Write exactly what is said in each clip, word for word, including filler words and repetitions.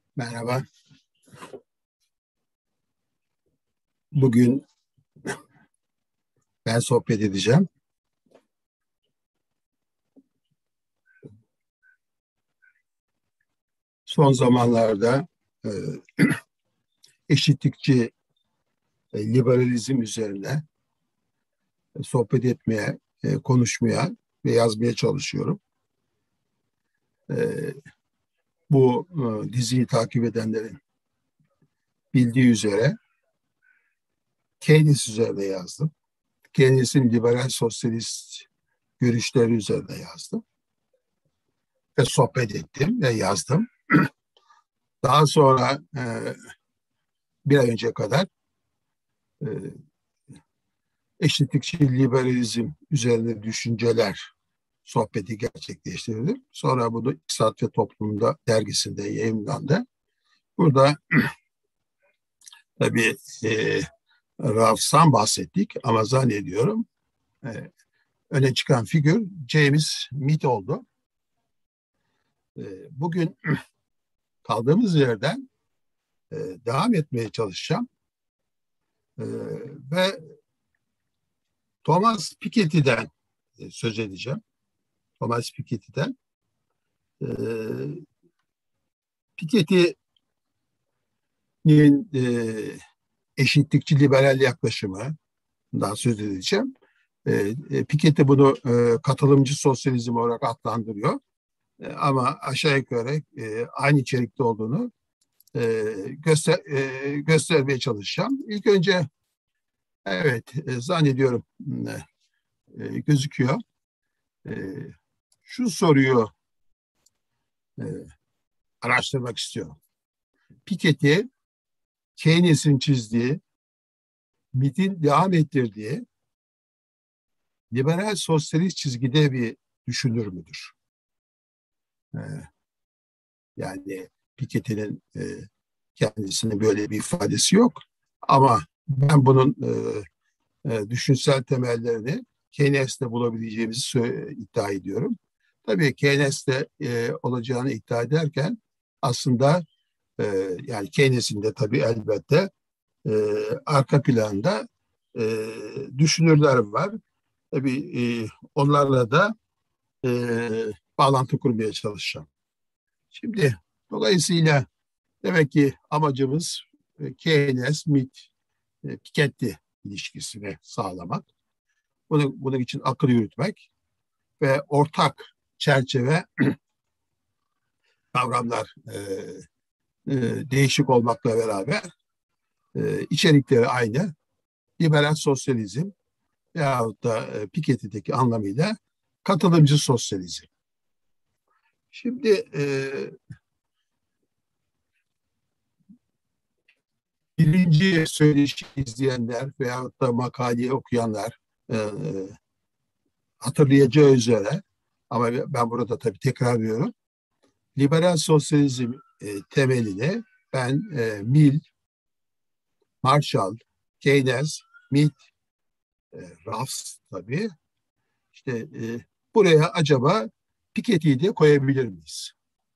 Merhaba. Bugün ben sohbet edeceğim. Son zamanlarda e, eşitlikçi e, liberalizm üzerine e, sohbet etmeye, e, konuşmaya ve yazmaya çalışıyorum. E, bu e, diziyi takip edenlerin bildiği üzere Keynes üzerine yazdım. Keynes'in liberal sosyalist görüşleri üzerine yazdım. Ve sohbet ettim ve yazdım. Daha sonra e, bir ay önce kadar e, eşitlikçi liberalizm üzerine düşünceler sohbeti gerçekleştirdim. Sonra bunu İktisat ve Toplum'da dergisinde yayımlandı. Burada tabii e, Rawls'tan bahsettik ama zannediyorum e, öne çıkan figür James Mitt oldu. E, bugün kaldığımız yerden e, devam etmeye çalışacağım. E, ve Thomas Piketty'den e, söz edeceğim. Thomas Piketty'den. E, Piketty'nin e, eşitlikçi liberal yaklaşımından söz edeceğim. E, e, Piketty bunu e, katılımcı sosyalizm olarak adlandırıyor. E, ama aşağı yukarı e, aynı içerikte olduğunu e, göster, e, göstermeye çalışacağım. İlk önce evet e, zannediyorum e, gözüküyor. E, şu soruyu e, araştırmak istiyorum. Piketty, Keynes'in çizdiği, Mitt'in devam ettirdiği liberal sosyalist çizgide bir düşünür müdür? Ee, yani Piketty'nin e, kendisine böyle bir ifadesi yok. Ama ben bunun e, e, düşünsel temellerini Keynes'te bulabileceğimizi iddia ediyorum. Tabii Keynes'te e, olacağını iddia ederken aslında e, yani Keynes'in de tabii elbette e, arka planda e, düşünürler var. Tabii e, onlarla da e, bağlantı kurmaya çalışacağım. Şimdi dolayısıyla demek ki amacımız e, Keynes, Mitt, e, Piketty ilişkisini sağlamak. Bunu, bunun için akıl yürütmek ve ortak çerçeve kavramlar e, e, değişik olmakla beraber e, içerikleri aynı. Liberal sosyalizm yahut da e, Piketty'deki anlamıyla katılımcı sosyalizm. Şimdi e, birinci söyleşi izleyenler veyahut da makaleyi okuyanlar e, hatırlayacağı üzere ama ben burada tabii tekrarlıyorum. Liberal sosyalizm e, temelini ben e, Mill, Marshall, Keynes, Mitt, e, Rawls tabii işte e, buraya acaba Piketty'yi de koyabilir miyiz?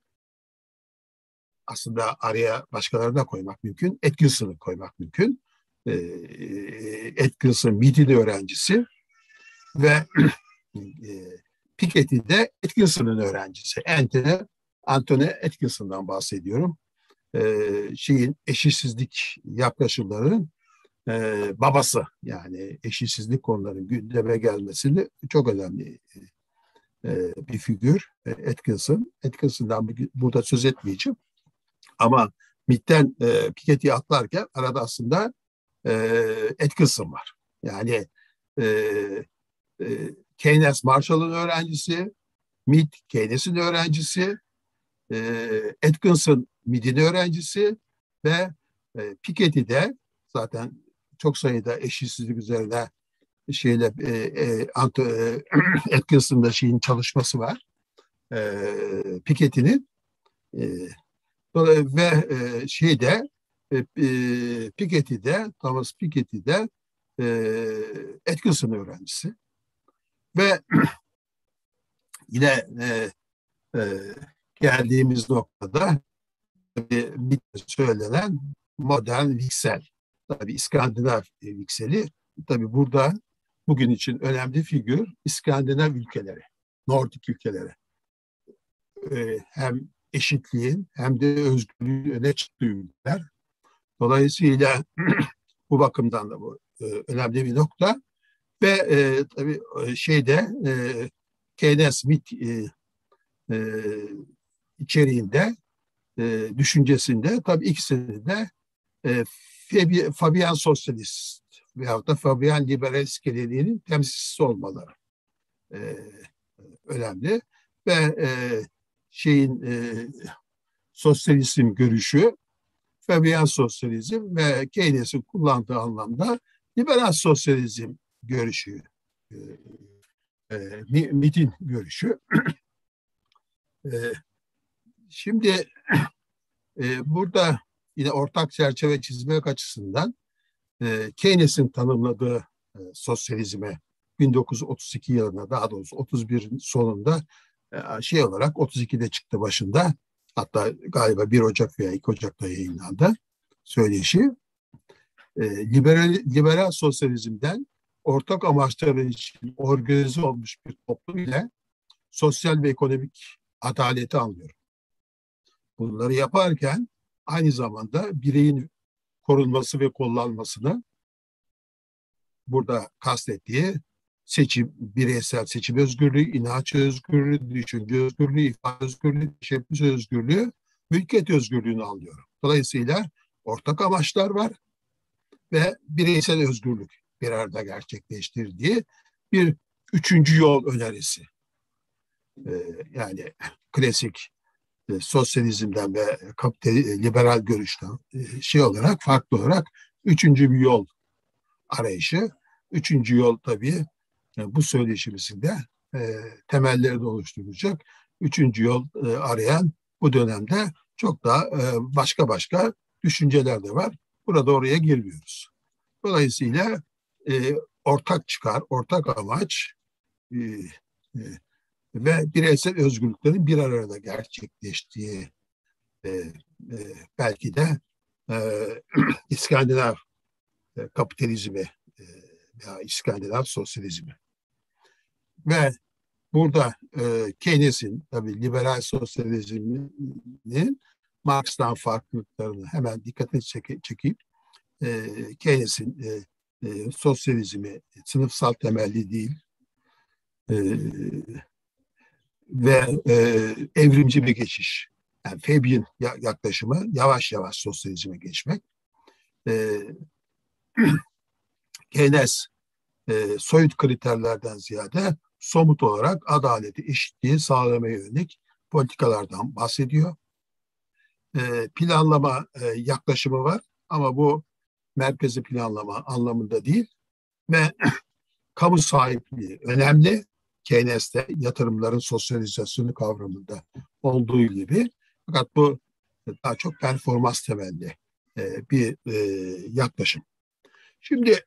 Aslında araya başkalarını da koymak mümkün. Atkinson'ı koymak mümkün. E, Atkinson Mitt'in öğrencisi ve e, Piketty de Atkinson'ın öğrencisi. Anthony, Anthony Atkinson'dan bahsediyorum. E, şeyin eşitsizlik yaklaşımlarının e, babası, yani eşitsizlik konularının gündeme gelmesinde çok önemli e, bir figür e, Atkinson. Atkinson'dan burada söz etmeyeceğim. Ama Mitt'ten e, Piketty'yi atlarken arada aslında e, Atkinson var. Yani e, e, Keynes Marshall'ın öğrencisi, Mitt Keynes'in öğrencisi, e, Atkinson Mitt'in öğrencisi ve e, Piketty de zaten çok sayıda eşitsizlik üzerine şeyle e, e, Atkinson'da şeyin çalışması var. E, Piketty'nin e, ve e, şeyde e, e, Piketty'de Thomas Piketty'de e, Atkinson öğrencisi ve yine e, e, geldiğimiz noktada bir söylenen modern Wicksell. Tabii İskandinav Wicksell'i. Tabii burada bugün için önemli figür İskandinav ülkeleri, Nordik ülkeleri. Ee, hem eşitliğin hem de özgürlüğün öne çıktığı ülkeler. Dolayısıyla bu bakımdan da bu e, önemli bir nokta. Ve e, tabii şeyde e, Keynes Smith e, e, içeriğinde, e, düşüncesinde tabii ikisinin de e, Fabian Sosyalist veyahut da Fabian Liberalist geleneğinin temsilcisi olmaları e, önemli. Ve e, şeyin e, sosyalizm görüşü, Fabian sosyalizm ve Keynes'in kullandığı anlamda liberal sosyalizm görüşü, e, e, MIT'in görüşü. e, şimdi e, burada yine ortak çerçeve çizmek açısından e, Keynes'in tanımladığı e, sosyalizme bin dokuz yüz otuz iki yılında, daha doğrusu otuz birin sonunda e, şey olarak otuz ikide çıktı başında. Hatta galiba bir Ocak veya iki Ocak'ta yayınlandı söyleşi. E, liberal, liberal sosyalizmden ortak amaçları için organize olmuş bir toplum ile sosyal ve ekonomik adaleti anlıyorum. Bunları yaparken aynı zamanda bireyin korunması ve kullanılmasını burada kastettiği seçim, bireysel seçim özgürlüğü, inanç özgürlüğü, düşünce özgürlüğü, ifade özgürlüğü, teşebbüs özgürlüğü, mülkiyet özgürlüğünü anlıyorum. Dolayısıyla ortak amaçlar var ve bireysel özgürlük bir arada gerçekleştirdiği bir üçüncü yol önerisi. Ee, yani klasik e, sosyalizmden ve kapital, liberal görüşten e, şey olarak, farklı olarak üçüncü bir yol arayışı. Üçüncü yol tabii e, bu söyleşimizin de e, temellerini oluşturacak. Üçüncü yol e, arayan bu dönemde çok daha e, başka başka düşünceler de var. Burada oraya girmiyoruz. Dolayısıyla e, ortak çıkar, ortak amaç e, e, ve bireysel özgürlüklerin bir arada gerçekleştiği e, e, belki de e, İskandinav e, kapitalizmi e, veya İskandinav sosyalizmi. Ve burada e, Keynes'in, tabii liberal sosyalizminin Marx'tan farklılıklarını hemen dikkatini çekip, çekip e, Keynes'in e, e, sosyalizmi sınıfsal temelli değil e, ve e, evrimci bir geçiş. Yani Fabian yaklaşımı yavaş yavaş sosyalizme geçmek. E, Keynes e, soyut kriterlerden ziyade somut olarak adaleti, eşitliği sağlamaya yönelik politikalardan bahsediyor. E, planlama e, yaklaşımı var ama bu merkezi planlama anlamında değil ve kamu sahipliği önemli. Keynes'te yatırımların sosyalizasyonu kavramında olduğu gibi. Fakat bu daha çok performans temelli e, bir e, yaklaşım. Şimdi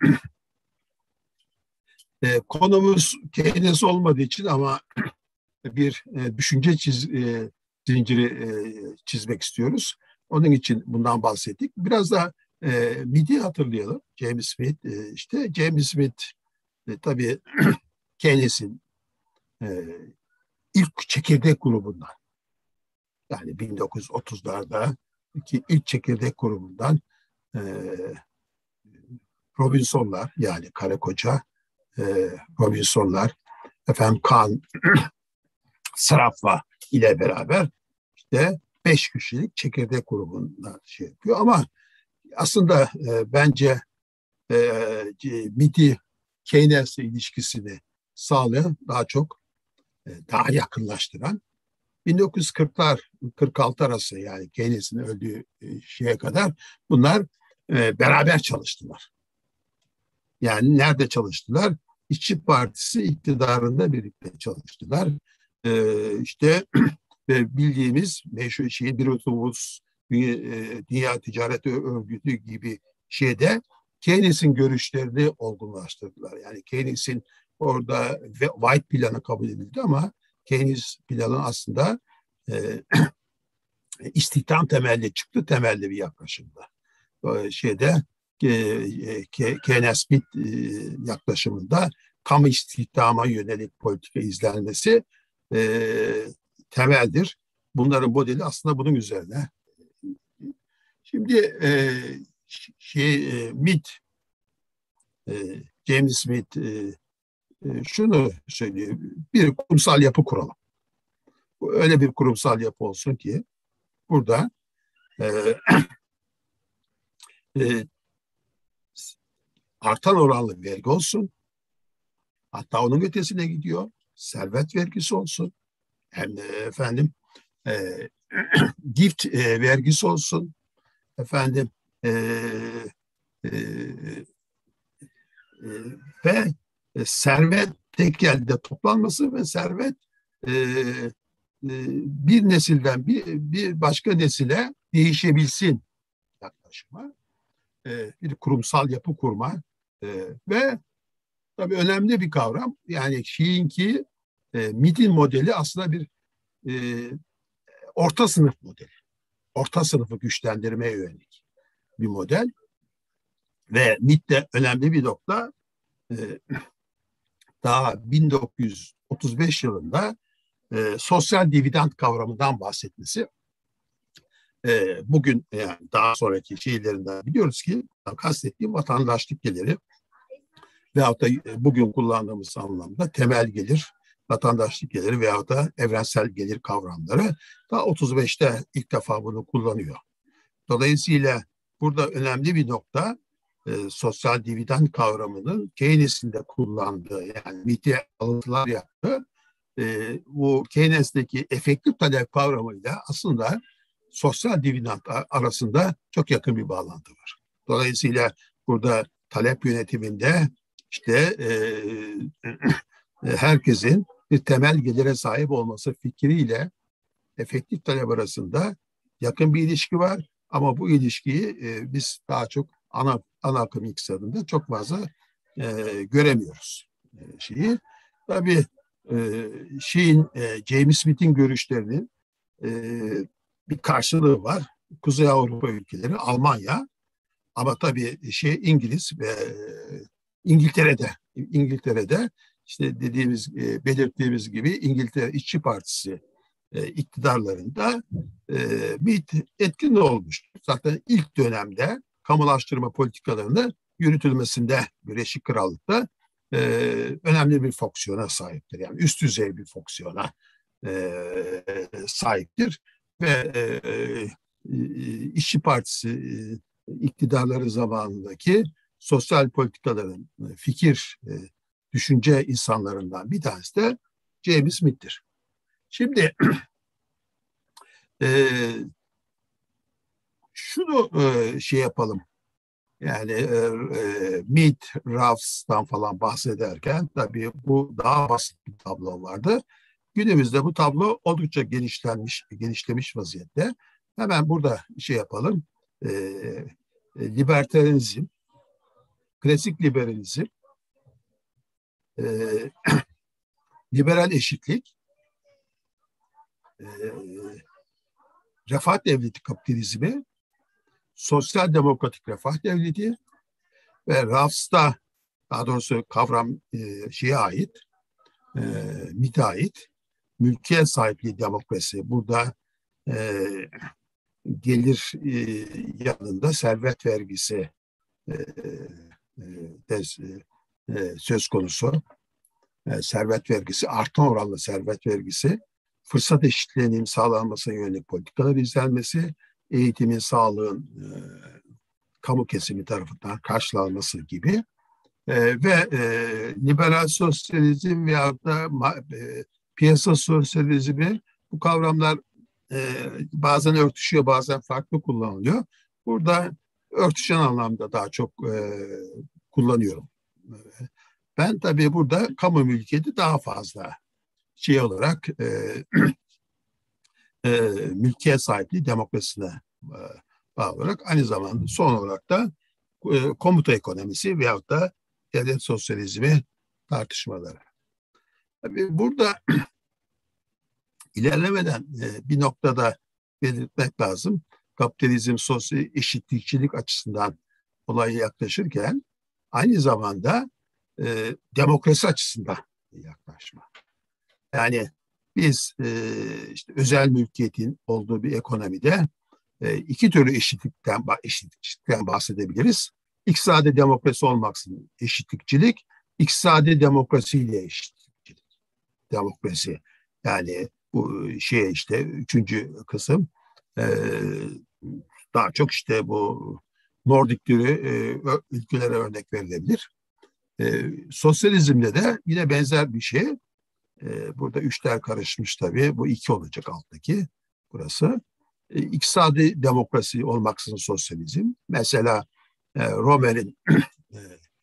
e, konumuz Keynes olmadığı için ama bir e, düşünce çiz, e, zinciri e, çizmek istiyoruz. Onun için bundan bahsettik. Biraz da e, Smith'i hatırlayalım. James Smith, e, işte James Smith e, tabii Keynes'in e, ilk çekirdek grubundan. Yani bin dokuz yüz otuzlarda ki ilk çekirdek grubundan e, Robinsonlar, yani karı koca e, Robinsonlar, efendim Kahn, Sraffa ile beraber işte beş kişilik çekirdek grubundan şey yapıyor. Ama aslında e, bence e, Midi Keynes'le ilişkisini sağlayan, daha çok e, daha yakınlaştıran bin dokuz yüz kırklar kırk altı arası, yani Keynes'in öldüğü e, şeye kadar bunlar e, beraber çalıştılar. Yani nerede çalıştılar? İşçi Partisi iktidarında birlikte çalıştılar. Ee, işte ve bildiğimiz meşhur şey, bir otobüs Dünya Ticaret Örgütü gibi şeyde Keynes'in görüşlerini olgunlaştırdılar. Yani Keynes'in orada White planı kabul edildi ama Keynes planı aslında e, istihdam temelli, çıktı temelli bir yaklaşımda. O şeyde Keynes Smith yaklaşımında kamu istihdama yönelik politika izlenmesi e, temeldir. Bunların modeli aslında bunun üzerine. Şimdi e, şey e, Smith, e, James Smith e, e, şunu söylüyor: bir kurumsal yapı kuralım. Öyle bir kurumsal yapı olsun ki burada e, e, artan oranlı vergi olsun. Hatta onun ötesine gidiyor. Servet vergisi olsun. Hem de efendim e, gift e, vergisi olsun. Efendim e, e, e, ve e, servet tek elde toplanması ve servet e, e, bir nesilden bir, bir başka nesile değişebilsin yaklaşıma. E, bir kurumsal yapı kurma e, ve tabii önemli bir kavram. Yani Şiinki e, Mid'in modeli aslında bir e, orta sınıf modeli. Orta sınıfı güçlendirmeye yönelik bir model. Ve Mid'de önemli bir nokta, e, daha bin dokuz yüz otuz beş yılında e, sosyal dividend kavramından bahsetmesi. E, bugün yani daha sonraki şeylerinden biliyoruz ki kastettiğim vatandaşlık geliri veyahut da bugün kullandığımız anlamda temel gelir, vatandaşlık geliri veyahut da evrensel gelir kavramları da otuz beşte ilk defa bunu kullanıyor. Dolayısıyla burada önemli bir nokta, e, sosyal dividend kavramının Keynes'in de kullandığı, yani Smith'e alıntılar yaptı. E, bu Keynes'teki efektif talep kavramıyla aslında sosyal dividend arasında çok yakın bir bağlantı var. Dolayısıyla burada talep yönetiminde işte e, herkesin bir temel gelire sahip olması fikriyle efektif talep arasında yakın bir ilişki var. Ama bu ilişkiyi e, biz daha çok ana, ana akım iktisadında çok fazla e, göremiyoruz. E, şeyi. Tabii e, şeyin, e, James Smith'in görüşlerinin e, bir karşılığı var. Kuzey Avrupa ülkeleri, Almanya, ama tabii şey İngiliz ve İngiltere'de İngiltere'de işte dediğimiz, e, belirttiğimiz gibi İngiltere İşçi Partisi e, iktidarlarında e, bir etkin olmuş. Zaten ilk dönemde kamulaştırma politikalarını yürütülmesinde Birleşik Krallık'ta e, önemli bir fonksiyona sahiptir. Yani üst düzey bir fonksiyona e, sahiptir ve e, İşçi Partisi e, iktidarları zamanındaki sosyal politikaların fikir, e, düşünce insanlarından bir tanesi de James Smith'tir. Şimdi e, şunu e, şey yapalım. Yani e, e, Mead, Rawls'tan falan bahsederken tabii bu daha basit bir tablo vardı. Günümüzde bu tablo oldukça genişlenmiş, genişlemiş vaziyette. Hemen burada şey yapalım. E, libertarianizm, klasik liberalizm, e, liberal eşitlik, e, refah devleti kapitalizmi, sosyal demokratik refah devleti ve Rawls'ta, daha doğrusu kavram e, şeye ait, e, MIT'e ait mülkiyet sahipliği demokrasi. Burada e, gelir e, yanında servet vergisi e, e, e, söz konusu. E, servet vergisi, artan oranlı servet vergisi, fırsat eşitliğinin sağlanmasına yönelik politikalar izlenmesi, eğitimin, sağlığın e, kamu kesimi tarafından karşılanması gibi e, ve e, liberal sosyalizm veyahut da e, piyasa sosyalizmi, bu kavramlar e, bazen örtüşüyor, bazen farklı kullanılıyor. Burada örtüşen anlamda daha çok e, kullanıyorum. Ben tabii burada kamu mülkiyeti daha fazla şey olarak e, e, mülkiyet sahipliği demokrasisine e, bağlı olarak, aynı zamanda son olarak da e, komuta ekonomisi veyahut da devlet sosyalizmi tartışmaları. Tabii burada ilerlemeden e, bir noktada belirtmek lazım. Kapitalizm sosyal eşitlikçilik açısından olaya yaklaşırken aynı zamanda e, demokrasi açısından yaklaşma. Yani biz e, işte özel mülkiyetin olduğu bir ekonomide e, iki türlü eşitlikten, eşitlikten bahsedebiliriz. İktisadi demokrasi olmaksızın eşitlikçilik, iktisadi demokrasiyle eşitlikçilik. Demokrasi yani bu şey işte üçüncü kısım e, daha çok işte bu Nordik türü e, ülkelere örnek verilebilir. E, sosyalizmde de yine benzer bir şey. E, burada üçler karışmış tabii. Bu iki olacak alttaki burası. E, iktisadi demokrasi olmaksızın sosyalizm. Mesela e, Romer'in e,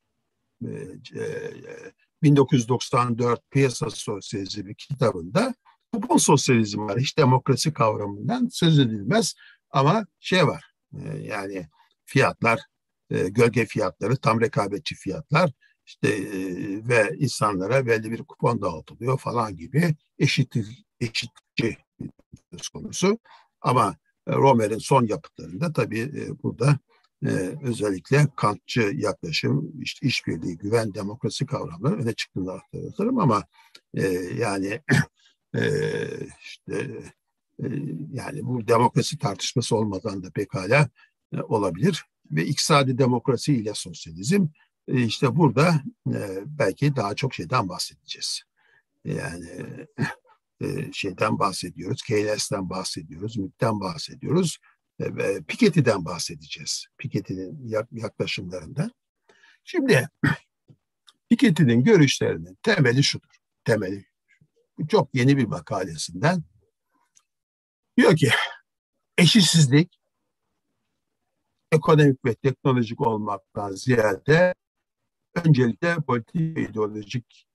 e, bin dokuz yüz doksan dört Piyasa Sosyalizmi kitabında kupon sosyalizm var. Hiç demokrasi kavramından söz edilmez ama şey var e, yani fiyatlar, e, gölge fiyatları, tam rekabetçi fiyatlar işte e, ve insanlara belli bir kupon dağıtılıyor falan gibi eşitlik, eşitçi söz konusu. Ama e, Romer'in son yapıtlarında tabii e, burada e, özellikle Kantçı yaklaşım, işte işbirliği, güven, demokrasi kavramları öne çıktığını aktarırım ama e, yani e, işte e, yani bu demokrasi tartışması olmadan da pekala e, olabilir ve iktisadi demokrasi ile sosyalizm e, işte burada e, belki daha çok şeyden bahsedeceğiz. Yani e, şeyden bahsediyoruz, Keynes'ten bahsediyoruz, Mitt'ten bahsediyoruz e, ve Piketty'den bahsedeceğiz. Piketty'nin yaklaşımlarından. Şimdi Piketty'nin görüşlerinin temeli şudur. Temeli bu çok yeni bir makalesinden. Diyor ki eşitsizlik ekonomik ve teknolojik olmaktan ziyade öncelikle politik ve ideolojiktir.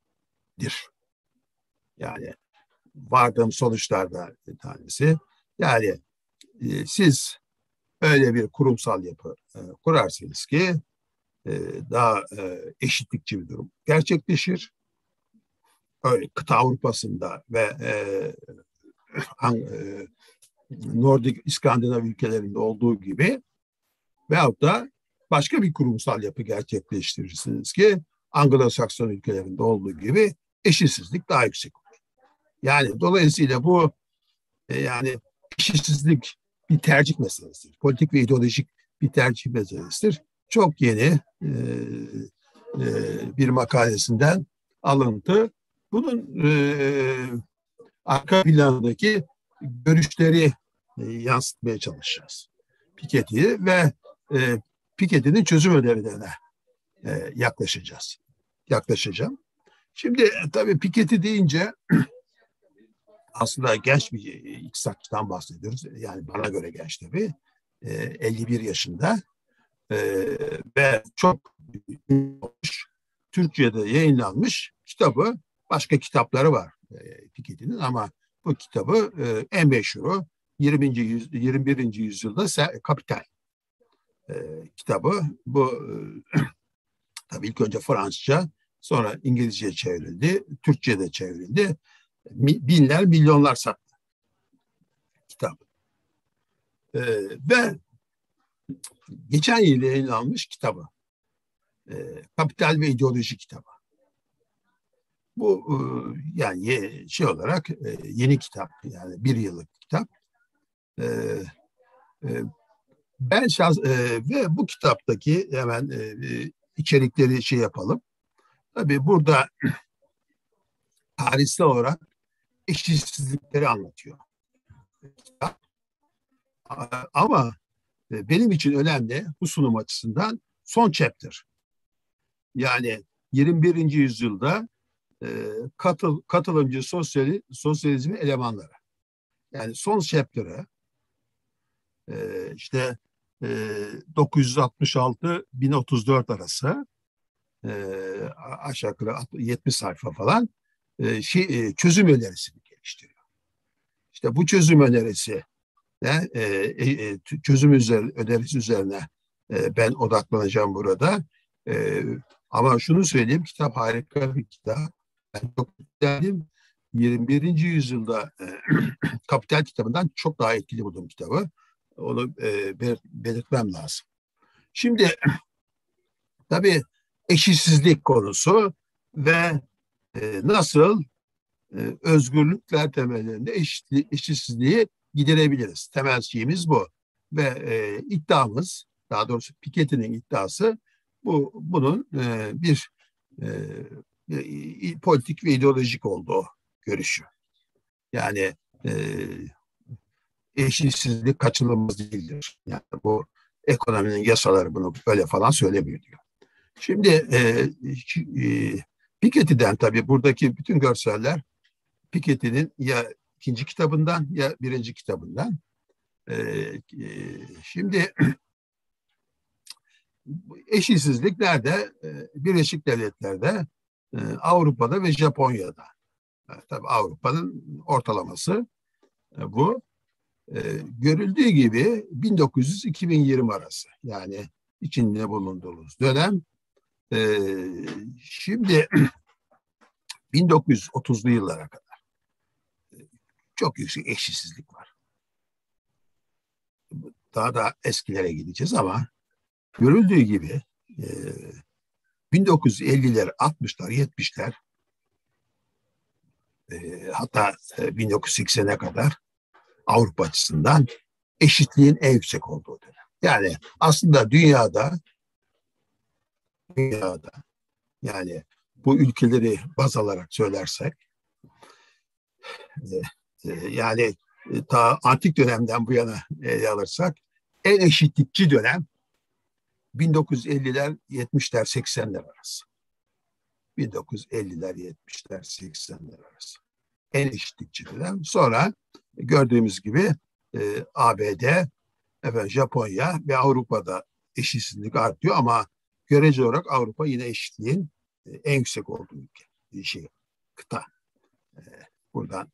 Yani vardığım sonuçlardan bir tanesi. Yani e, siz öyle bir kurumsal yapı e, kurarsınız ki e, daha e, eşitlikçi bir durum gerçekleşir. Öyle kıta Avrupa'sında ve e, an, e, Nordik İskandinav ülkelerinde olduğu gibi veyahut da başka bir kurumsal yapı gerçekleştirirsiniz ki Anglo-Sakson ülkelerinde olduğu gibi eşitsizlik daha yüksek olur. Yani dolayısıyla bu e, yani eşitsizlik bir tercih meselesidir. Politik ve ideolojik bir tercih meselesidir. Çok yeni e, e, bir makalesinden alıntı. Bunun e, arka plandaki görüşleri e, yansıtmaya çalışacağız. Piketty'yi ve e, Piketty'nin çözüm önerilerine e, yaklaşacağız. Yaklaşacağım. Şimdi e, tabii Piketty deyince aslında genç bir iktisatçıdan bahsediyoruz. Yani bana göre genç tabii. E, elli bir yaşında e, ve çok Türkçe'de yayınlanmış kitabı, başka kitapları var e, Piketty'nin ama bu kitabı e, en meşhuru yirminci yüz, yirmi birinci yüzyılda Kapital e, kitabı. Bu e, tabii ilk önce Fransızca, sonra İngilizce çevrildi, Türkçe de çevrildi. Binler, milyonlar sattı kitap. E, ve geçen yıl yayınlanmış kitabı. E, Kapital ve İdeoloji kitabı. Bu e, yani şey olarak e, yeni kitap, yani bir yıllık kitap. E, e, ben şans e, ve bu kitaptaki hemen e, içerikleri şey yapalım. Tabii burada tarihsel olarak eşitsizlikleri anlatıyor kitap. Ama benim için önemli bu sunum açısından son chapter. Yani yirmi birinci yüzyılda e, katıl, katılımcı sosyali, sosyalizmin elemanları. Yani son chapter'ı e, işte e, dokuz yüz altmış altı bin otuz dört arası e, aşağı yukarı yetmiş sayfa falan e, şey, e, çözüm önerisini geliştiriyor. İşte bu çözüm önerisi de, e, e, çözüm üzerine, önerisi üzerine e, ben odaklanacağım burada. E, ama şunu söyleyeyim, kitap harika bir kitap. Ben çok beğendim yirmi birinci yüzyılda e, Kapital kitabından çok daha etkili buldum kitabı. Onu e, belirtmem lazım. Şimdi tabii eşitsizlik konusu ve e, nasıl e, özgürlükler temelinde eşitli, eşitsizliği giderebiliriz. Temel şeyimiz bu. Ve e, iddiamız, daha doğrusu Piketty'nin iddiası bu bunun e, bir e, e, politik ve ideolojik olduğu görüşü. Yani e, eşitsizlik kaçınılmaz değildir. Yani bu ekonominin yasaları bunu böyle falan söylemiyor diyor. Şimdi e, e, Piketty'den tabii buradaki bütün görseller Piketty'nin ya ikinci kitabından ya birinci kitabından. E, e, şimdi eşitsizlik nerede? E, Birleşik Devletler'de, e, Avrupa'da ve Japonya'da. E, tabii Avrupa'nın ortalaması e, bu. E, görüldüğü gibi bin dokuz yüz iki bin yirmi arası, yani içinde bulunduğumuz dönem. E, şimdi bin dokuz yüz otuzlu yıllara kadar çok yüksek eşitsizlik var. Daha da eskilere gideceğiz ama görüldüğü gibi e, bin dokuz yüz elliler, altmışlar, yetmişler e, hatta e, bin dokuz yüz seksene kadar Avrupa açısından eşitliğin en yüksek olduğu dönem. Yani aslında dünyada dünyada yani bu ülkeleri baz alarak söylersek e, e, yani e, ta antik dönemden bu yana ele alırsak en eşitlikçi dönem bin dokuz yüz elliler, yetmişler, seksenler arası. bin dokuz yüz elliler, yetmişler, seksenler arası. En eşitlikçi dönem. Sonra gördüğümüz gibi e, A B D, efendim, Japonya ve Avrupa'da eşitsizlik artıyor ama görece olarak Avrupa yine eşitliğin e, en yüksek olduğu ülke, şey, kıta. E, buradan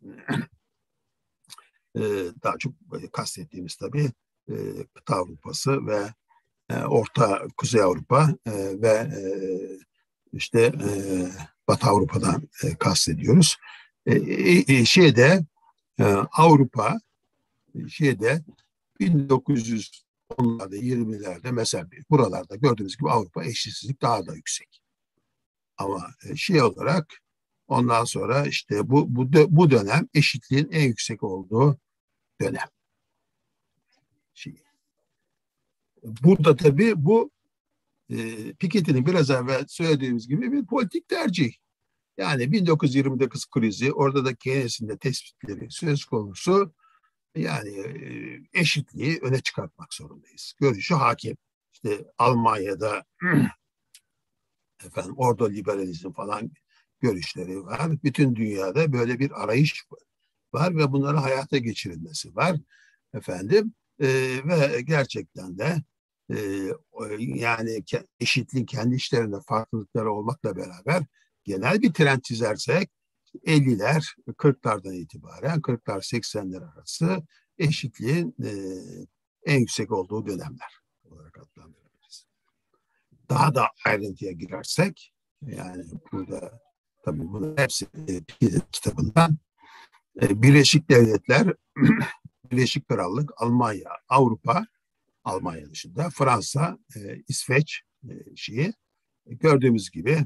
e, daha çok kastettiğimiz tabii e, kıta Avrupa'sı ve e, Orta Kuzey Avrupa e, ve e, işte e, Batı Avrupa'dan e, kastediyoruz. E, e, şeyde e, Avrupa şeyde bin dokuz yüz onlarda, yirmilerde mesela buralarda gördüğünüz gibi Avrupa eşitsizlik daha da yüksek. Ama e, şey olarak ondan sonra işte bu bu bu dönem eşitliğin en yüksek olduğu dönem. Şey. Burada tabii bu e, Piketty'nin biraz evvel söylediğimiz gibi bir politik tercih. Yani bin dokuz yüz yirmi dokuz krizi, orada da Keynes'in de tespitleri söz konusu. Yani e, eşitliği öne çıkartmak zorundayız. Görüşü hakim. İşte Almanya'da efendim orada liberalizm falan görüşleri var. Bütün dünyada böyle bir arayış var ve bunları hayata geçirilmesi var. Efendim e, ve gerçekten de e, yani eşitlik kendi işlerinde farklılıkları olmakla beraber genel bir trend çizersek elliler, kırklardan itibaren kırklar seksenler arası eşitliğin e, en yüksek olduğu dönemler olarak adlandırabiliriz. Daha da ayrıntıya girersek yani burada tabii bunun hepsi e, kitabından e, Birleşik Devletler, Birleşik Krallık, Almanya, Avrupa, Almanya dışında Fransa, e, İsveç e, şeyi e, gördüğümüz gibi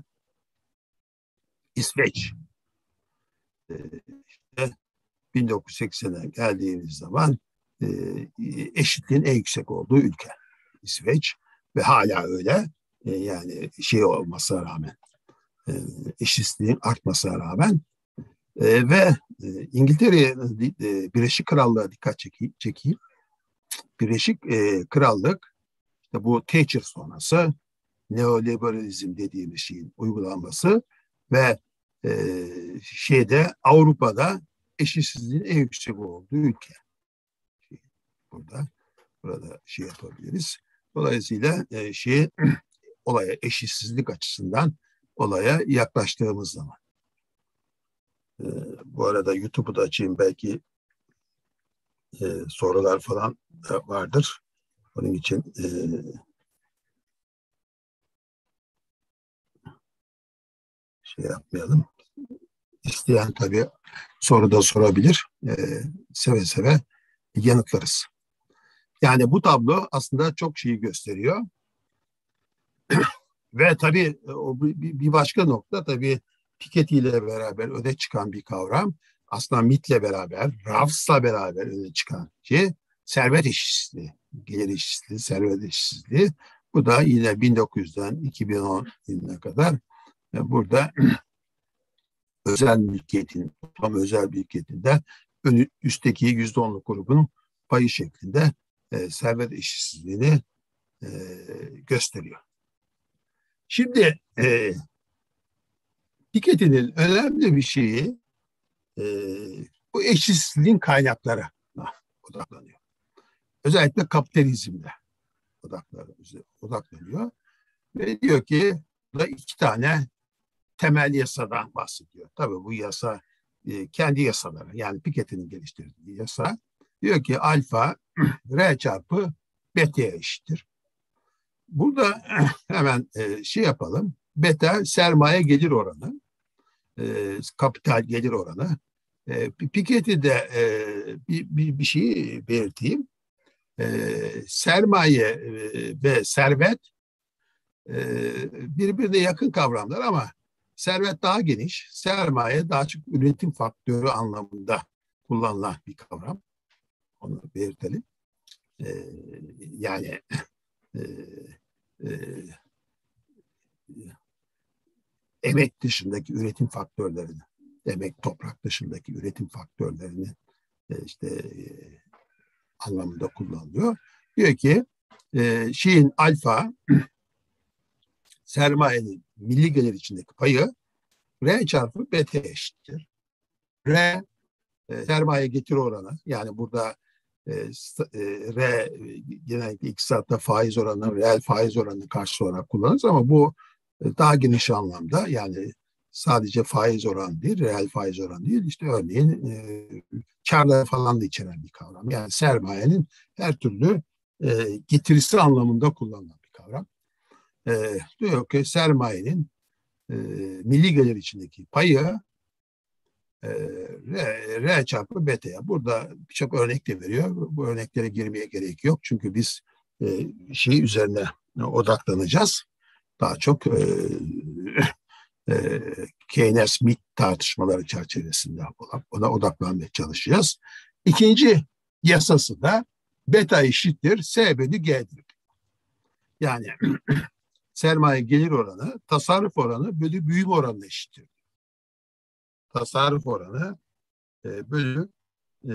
İsveç e, işte bin dokuz yüz seksene geldiğimiz zaman e, eşitliğin en yüksek olduğu ülke İsveç ve hala öyle e, yani şey olmasına rağmen e, eşitliğin artmasına rağmen e, ve e, İngiltere'ye e, Birleşik Krallığa dikkat çekeyim. çekeyim. Birleşik e, Krallık işte bu Thatcher sonrası neoliberalizm dediğimiz şeyin uygulanması ve e, şeyde Avrupa'da eşitsizliğin en yüksek olduğu ülke. Burada burada şey yapabiliriz. Dolayısıyla e, şey olaya eşitsizlik açısından olaya yaklaştığımız zaman. E, bu arada YouTube'u da açayım, belki e, sorular falan da vardır. Onun için e, şey yapmayalım. isteyen tabii soru da sorabilir. E, seve seve yanıtlarız. Yani bu tablo aslında çok şeyi gösteriyor. Ve tabii o bir başka nokta tabii Piketty ile beraber öne çıkan bir kavram. Aslında Mitt'le beraber, Rawls'la beraber öne çıkan şey servet eşitsizliği, gelir eşitsizliği, servet eşitsizliği. Bu da yine bin dokuz yüzden iki bin on yılına kadar burada özel mülkiyetin, toplam özel mülkiyetinde üstteki yüzde onluk grubun payı şeklinde e, servet eşitsizliğini e, gösteriyor. Şimdi e, Piketty'nin önemli bir şeyi e, bu eşitsizliğin kaynaklarına odaklanıyor. Özellikle kapitalizmde odaklanıyor. Ve diyor ki burada iki tane temel yasadan bahsediyor. Tabii bu yasa e, kendi yasaları, yani Piketty'nin geliştirdiği yasa. Diyor ki alfa R çarpı beta'ya eşittir. Burada hemen e, şey yapalım. Beta sermaye gelir oranı, e, kapital gelir oranı. E, Piketty'de e, bir, bir, bir şey belirteyim. E, sermaye e, ve servet e, birbirine yakın kavramlar ama servet daha geniş, sermaye daha çok üretim faktörü anlamında kullanılan bir kavram. Onu belirtelim. E, yani e, e, emek dışındaki üretim faktörlerini, emek toprak dışındaki üretim faktörlerini e, işte e, anlamında kullanılıyor. Diyor ki e, şeyin alfa sermayenin milli gelir içindeki payı R çarpı B T eşittir. R e, sermaye getiri oranı, yani burada e, e, R genellikle iktisatta faiz oranı, reel faiz oranı karşı olarak kullanırız ama bu e, daha geniş anlamda, yani sadece faiz oranı değil, reel faiz oranı değil, işte örneğin e, karlar falan da içeren bir kavram. Yani sermayenin her türlü e, getirisi anlamında kullanılan bir kavram. E, diyor ki sermayenin e, milli gelir içindeki payı e, R, R çarpı beta'ya. Burada birçok örnek de veriyor. Bu örneklere girmeye gerek yok. Çünkü biz e, şey üzerine odaklanacağız. Daha çok e, e, Keynes-Smith tartışmaları çerçevesinde ona odaklanmaya çalışacağız. İkinci yasası da beta eşittir S bölü G'dir. Yani sermaye gelir oranı tasarruf oranı bölü büyüme oranına eşittir. Tasarruf oranı e, bölü e,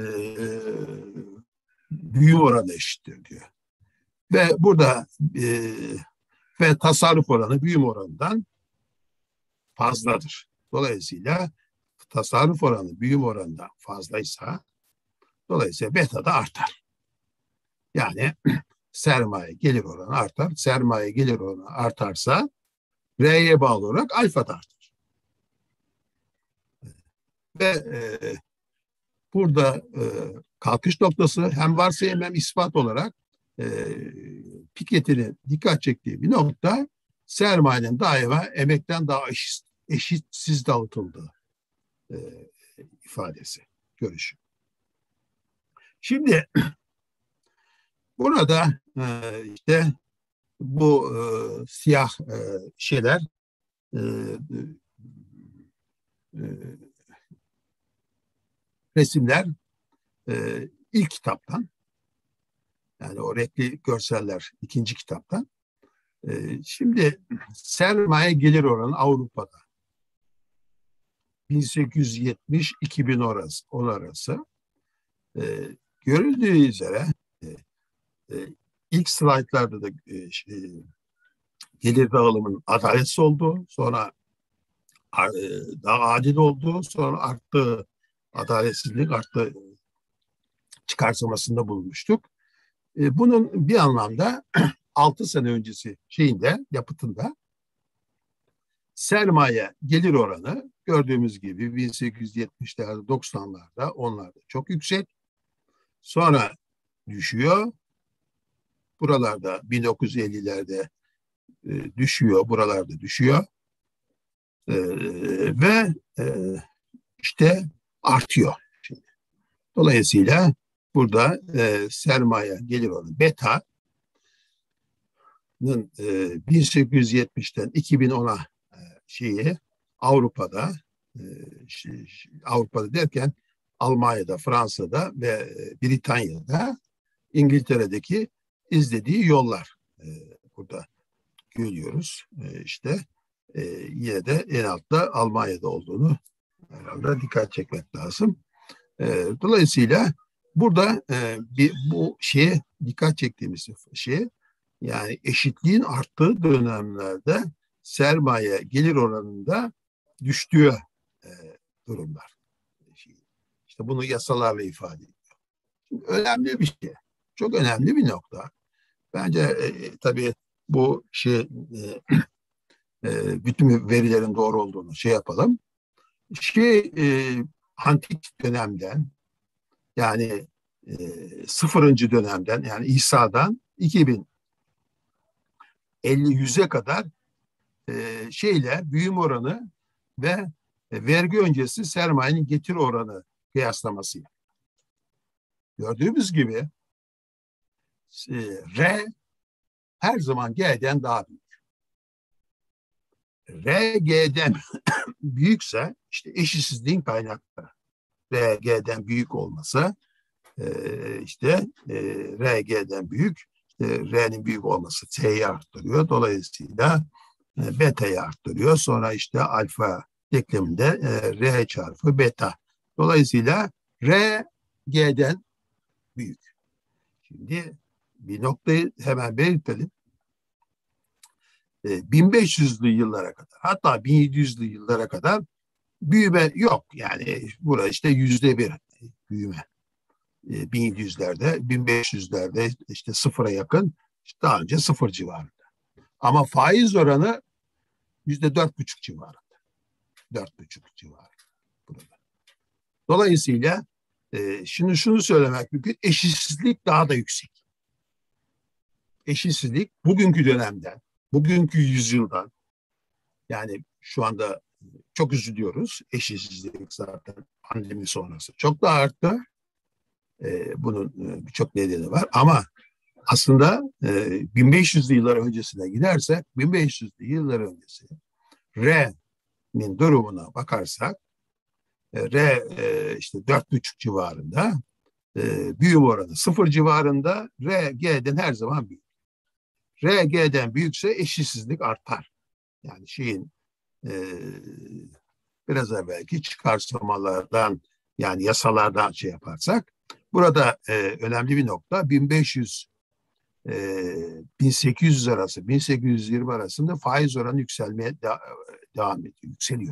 büyüme oranı eşittir diyor. Ve burada e, ve tasarruf oranı büyüme oranından fazladır. Dolayısıyla tasarruf oranı büyüme oranından fazlaysa dolayısıyla beta da artar. Yani sermaye gelir oranı artar. Sermaye gelir oranı artarsa R'ye bağlı olarak alfa da artar. Ve e, burada e, kalkış noktası hem varsayım hem ispat olarak e, Piketty'nin dikkat çektiği bir nokta sermayenin daima emekten daha eşit, eşitsiz dağıtıldığı e, ifadesi, görüşü. Şimdi burada e, işte bu e, siyah e, şeyler e, e, resimler e, ilk kitaptan, yani o renkli görseller ikinci kitaptan. E, şimdi sermaye gelir oranı Avrupa'da bin sekiz yüz yetmiş iki bin arası, on arası e, görüldüğü üzere e, e, ilk slaytlarda da e, e, gelir dağılımının adaletsiz olduğu, sonra e, daha adil olduğu, sonra arttı, adaletsizlik arttı çıkarsamasında bulunmuştuk. E, bunun bir anlamda altı sene öncesi şeyinde, yapıtında sermaye gelir oranı gördüğümüz gibi bin sekiz yüz yetmişlerde, doksanlarda, onlarda çok yüksek. Sonra düşüyor. Buralarda bin dokuz yüz ellilerde e, düşüyor, buralarda düşüyor. E, ve e, işte artıyor. Şimdi. Dolayısıyla burada e, sermaye gelir oranı beta'nın e, bin sekiz yüz yetmişten iki bin ona e, şeyi Avrupa'da e, şey, Avrupa'da derken Almanya'da, Fransa'da ve e, Britanya'da, İngiltere'deki izlediği yollar e, burada görüyoruz. E, işte e, yine de en altta Almanya'da olduğunu herhalde dikkat çekmek lazım. E, dolayısıyla burada e, bir, bu şeye dikkat çektiğimiz şey, yani eşitliğin arttığı dönemlerde sermaye gelir oranında düştüğü e, durumlar. İşte bunu yasalarla ifade ediyor. Şimdi önemli bir şey. Çok önemli bir nokta. Bence e, tabii bu şey e, e, bütün verilerin doğru olduğunu şey yapalım. Şey e, antik dönemden, yani e, sıfırıncı dönemden, yani İsa'dan iki bin elli yüze kadar e, şeyle büyüme oranı ve e, vergi öncesi sermayenin getir oranı kıyaslaması. Gördüğümüz gibi e, R her zaman G'den daha büyük. R G'den büyükse işte eşitsizliğin kaynakları. R G'den büyük olması e, işte e, R G'den büyük, işte R'nin büyük olması T'yi arttırıyor. Dolayısıyla e, beta'yı arttırıyor. Sonra işte alfa denkleminde e, R çarpı beta. Dolayısıyla R G'den büyük. Şimdi bir noktayı hemen belirtelim. bin beş yüzlü yıllara kadar, hatta bin yedi yüzlü yıllara kadar büyüme yok. Yani burada işte yüzde bir büyüme. bin yedi yüzlerde, bin beş yüzlerde işte sıfıra yakın, işte daha önce sıfır civarında. Ama faiz oranı yüzde dört buçuk civarında. Dört buçuk civarında burada. Dolayısıyla e, şimdi şunu söylemek mümkün, eşitsizlik daha da yüksek. Eşitsizlik bugünkü dönemden, bugünkü yüzyıldan, yani şu anda çok üzülüyoruz. Eşitsizlik zaten pandemi sonrası çok da arttı. Ee, bunun birçok nedeni var ama aslında e, bin beş yüzlü yıllar öncesine gidersek, bin beş yüzlü yıllar öncesi R'nin durumuna bakarsak, e, R e, işte dört buçuk civarında, e, büyüme oranı sıfır civarında, R G'den her zaman büyük. R G'den büyükse eşitsizlik artar. Yani şeyin e, biraz evvelki çıkarsamalardan, yani yasalardan şey yaparsak, burada e, önemli bir nokta, bin beş yüz e, bin sekiz yüz arası, bin sekiz yüz yirmi arasında faiz oranı yükselmeye de, devam ediyor, yükseliyor.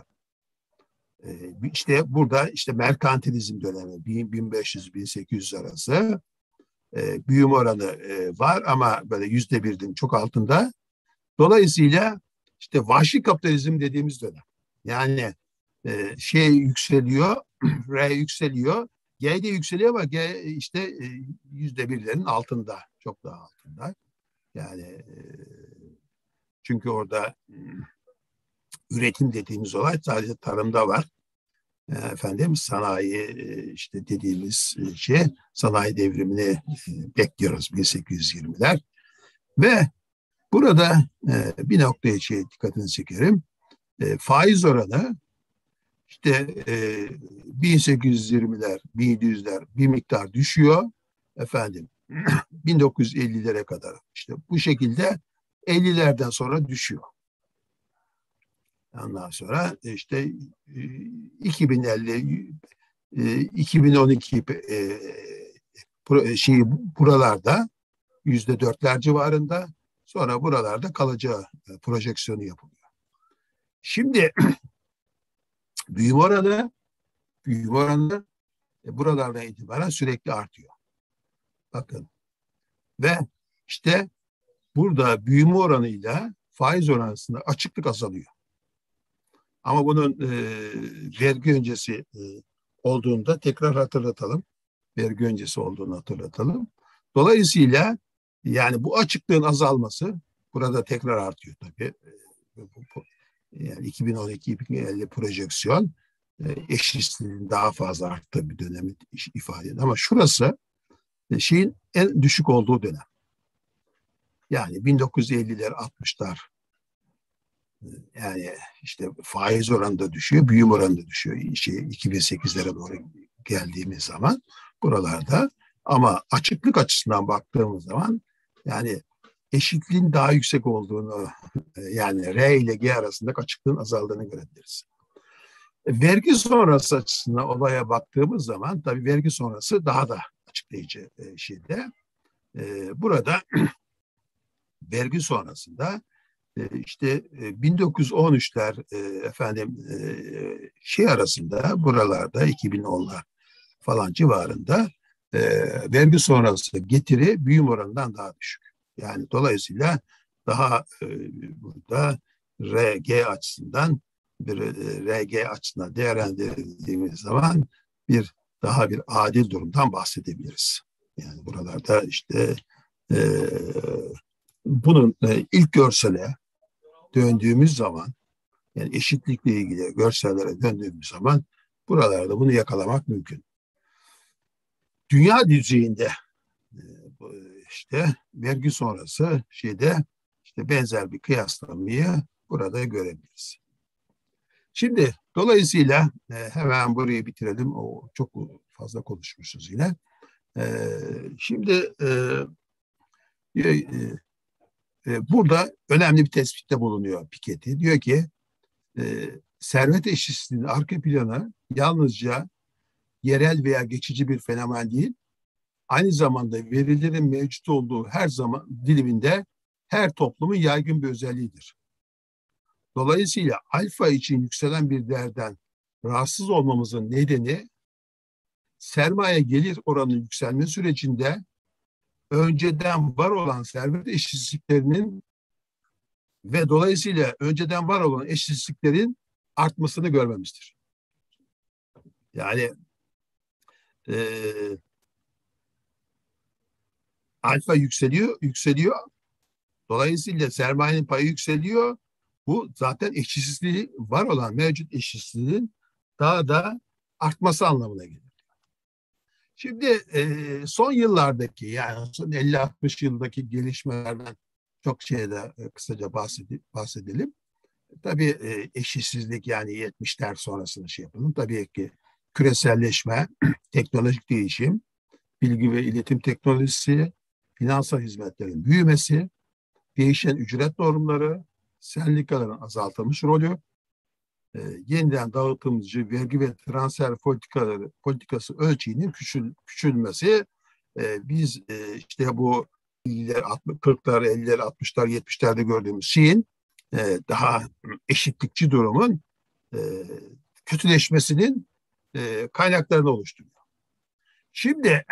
E, işte burada işte merkantilizm dönemi bin beş yüz bin sekiz yüz arası e, büyüme oranı e, var ama böyle yüzde birden çok altında. Dolayısıyla işte vahşi kapitalizm dediğimiz dönem. Yani e, şey yükseliyor, R yükseliyor, G de yükseliyor ama G işte e, yüzde birlerin altında, çok daha altında. Yani e, çünkü orada e, üretim dediğimiz olay sadece tarımda var. E, efendim sanayi e, işte dediğimiz şey, sanayi devrimini e, bekliyoruz bin sekiz yüz yirmiler ve burada e, bir noktaya şey dikkatini çekerim. E, faiz oranı işte e, bin sekiz yüz yirmiler, bin yedi yüzler bir miktar düşüyor. Efendim bin dokuz yüz ellilere kadar işte bu şekilde ellilerden sonra düşüyor. Ondan sonra işte iki bin elli, iki bin on iki şey buralarda yüzde dörtler civarında, sonra buralarda kalacağı projeksiyonu yapılıyor. Şimdi büyüme oranı, büyüme oranı buralardan itibaren sürekli artıyor. Bakın ve işte burada büyüme oranıyla faiz oranı arasında açıklık azalıyor. Ama bunun e, vergi öncesi e, olduğunda tekrar hatırlatalım. Vergi öncesi olduğunu hatırlatalım. Dolayısıyla yani bu açıklığın azalması burada tekrar artıyor tabii. Yani iki bin on iki iki bin elli projeksiyon e, eşitsizliğin daha fazla arttığı bir dönemi ifade ediyor. Ama şurası e, şeyin en düşük olduğu dönem. Yani bin dokuz yüz elliler, altmışlar, yani işte faiz oranı da düşüyor, büyüm oranı da düşüyor. Şey, iki bin sekizlere doğru geldiğimiz zaman buralarda, ama açıklık açısından baktığımız zaman yani eşitliğin daha yüksek olduğunu, yani R ile G arasındaki açıklığın azaldığını görebiliriz. Vergi sonrası açısından olaya baktığımız zaman tabii vergi sonrası daha da açıklayıcı şeyde. Burada vergi sonrasında işte bin dokuz yüz on üçler efendim şey arasında, buralarda iki bin onlar falan civarında vergi sonrası getiri büyüm oranından daha düşük. Yani dolayısıyla daha burada R G açısından bir R G açısından değerlendirdiğimiz zaman bir daha bir adil durumdan bahsedebiliriz. Yani buralarda işte bunun ilk görsele döndüğümüz zaman, yani eşitlikle ilgili görsellere döndüğümüz zaman buralarda bunu yakalamak mümkün. Dünya düzeyinde işte vergi sonrası şeyde işte benzer bir kıyaslamayı burada görebiliriz. Şimdi dolayısıyla hemen burayı bitirelim. O çok fazla konuşmuşuz yine. Şimdi burada önemli bir tespitte bulunuyor Piketty. Diyor ki e, servet eşitsizliğinin arka planı yalnızca yerel veya geçici bir fenomen değil, aynı zamanda verilerin mevcut olduğu her zaman diliminde her toplumun yaygın bir özelliğidir. Dolayısıyla alfa için yükselen bir değerden rahatsız olmamızın nedeni sermaye gelir oranının yükselme sürecinde önceden var olan servet eşitsizliklerinin ve dolayısıyla önceden var olan eşitsizliklerin artmasını görmemizdir. Yani e, alfa yükseliyor, yükseliyor. Dolayısıyla sermayenin payı yükseliyor. Bu zaten eşitsizliği, var olan mevcut eşitsizliğin daha da artması anlamına gelir. Şimdi e, son yıllardaki, yani son elli altmış yıldaki gelişmelerden çok şeyde e, kısaca bahsedelim. Tabii e, eşitsizlik, yani yetmişler sonrasını şey yapalım. Tabii ki küreselleşme, teknolojik değişim, bilgi ve iletim teknolojisi, finansal hizmetlerin büyümesi, değişen ücret normları, sendikaların azaltılmış rolü, e, yeniden dağıtımcı vergi ve transfer politikaları politikası ölçeğinin küçül, küçülmesi. E, biz e, işte bu kırklar, elliler, altmışlar, yetmişlerde gördüğümüz şeyin e, daha eşitlikçi durumun e, kötüleşmesinin e, kaynaklarını oluşturuyor. Şimdi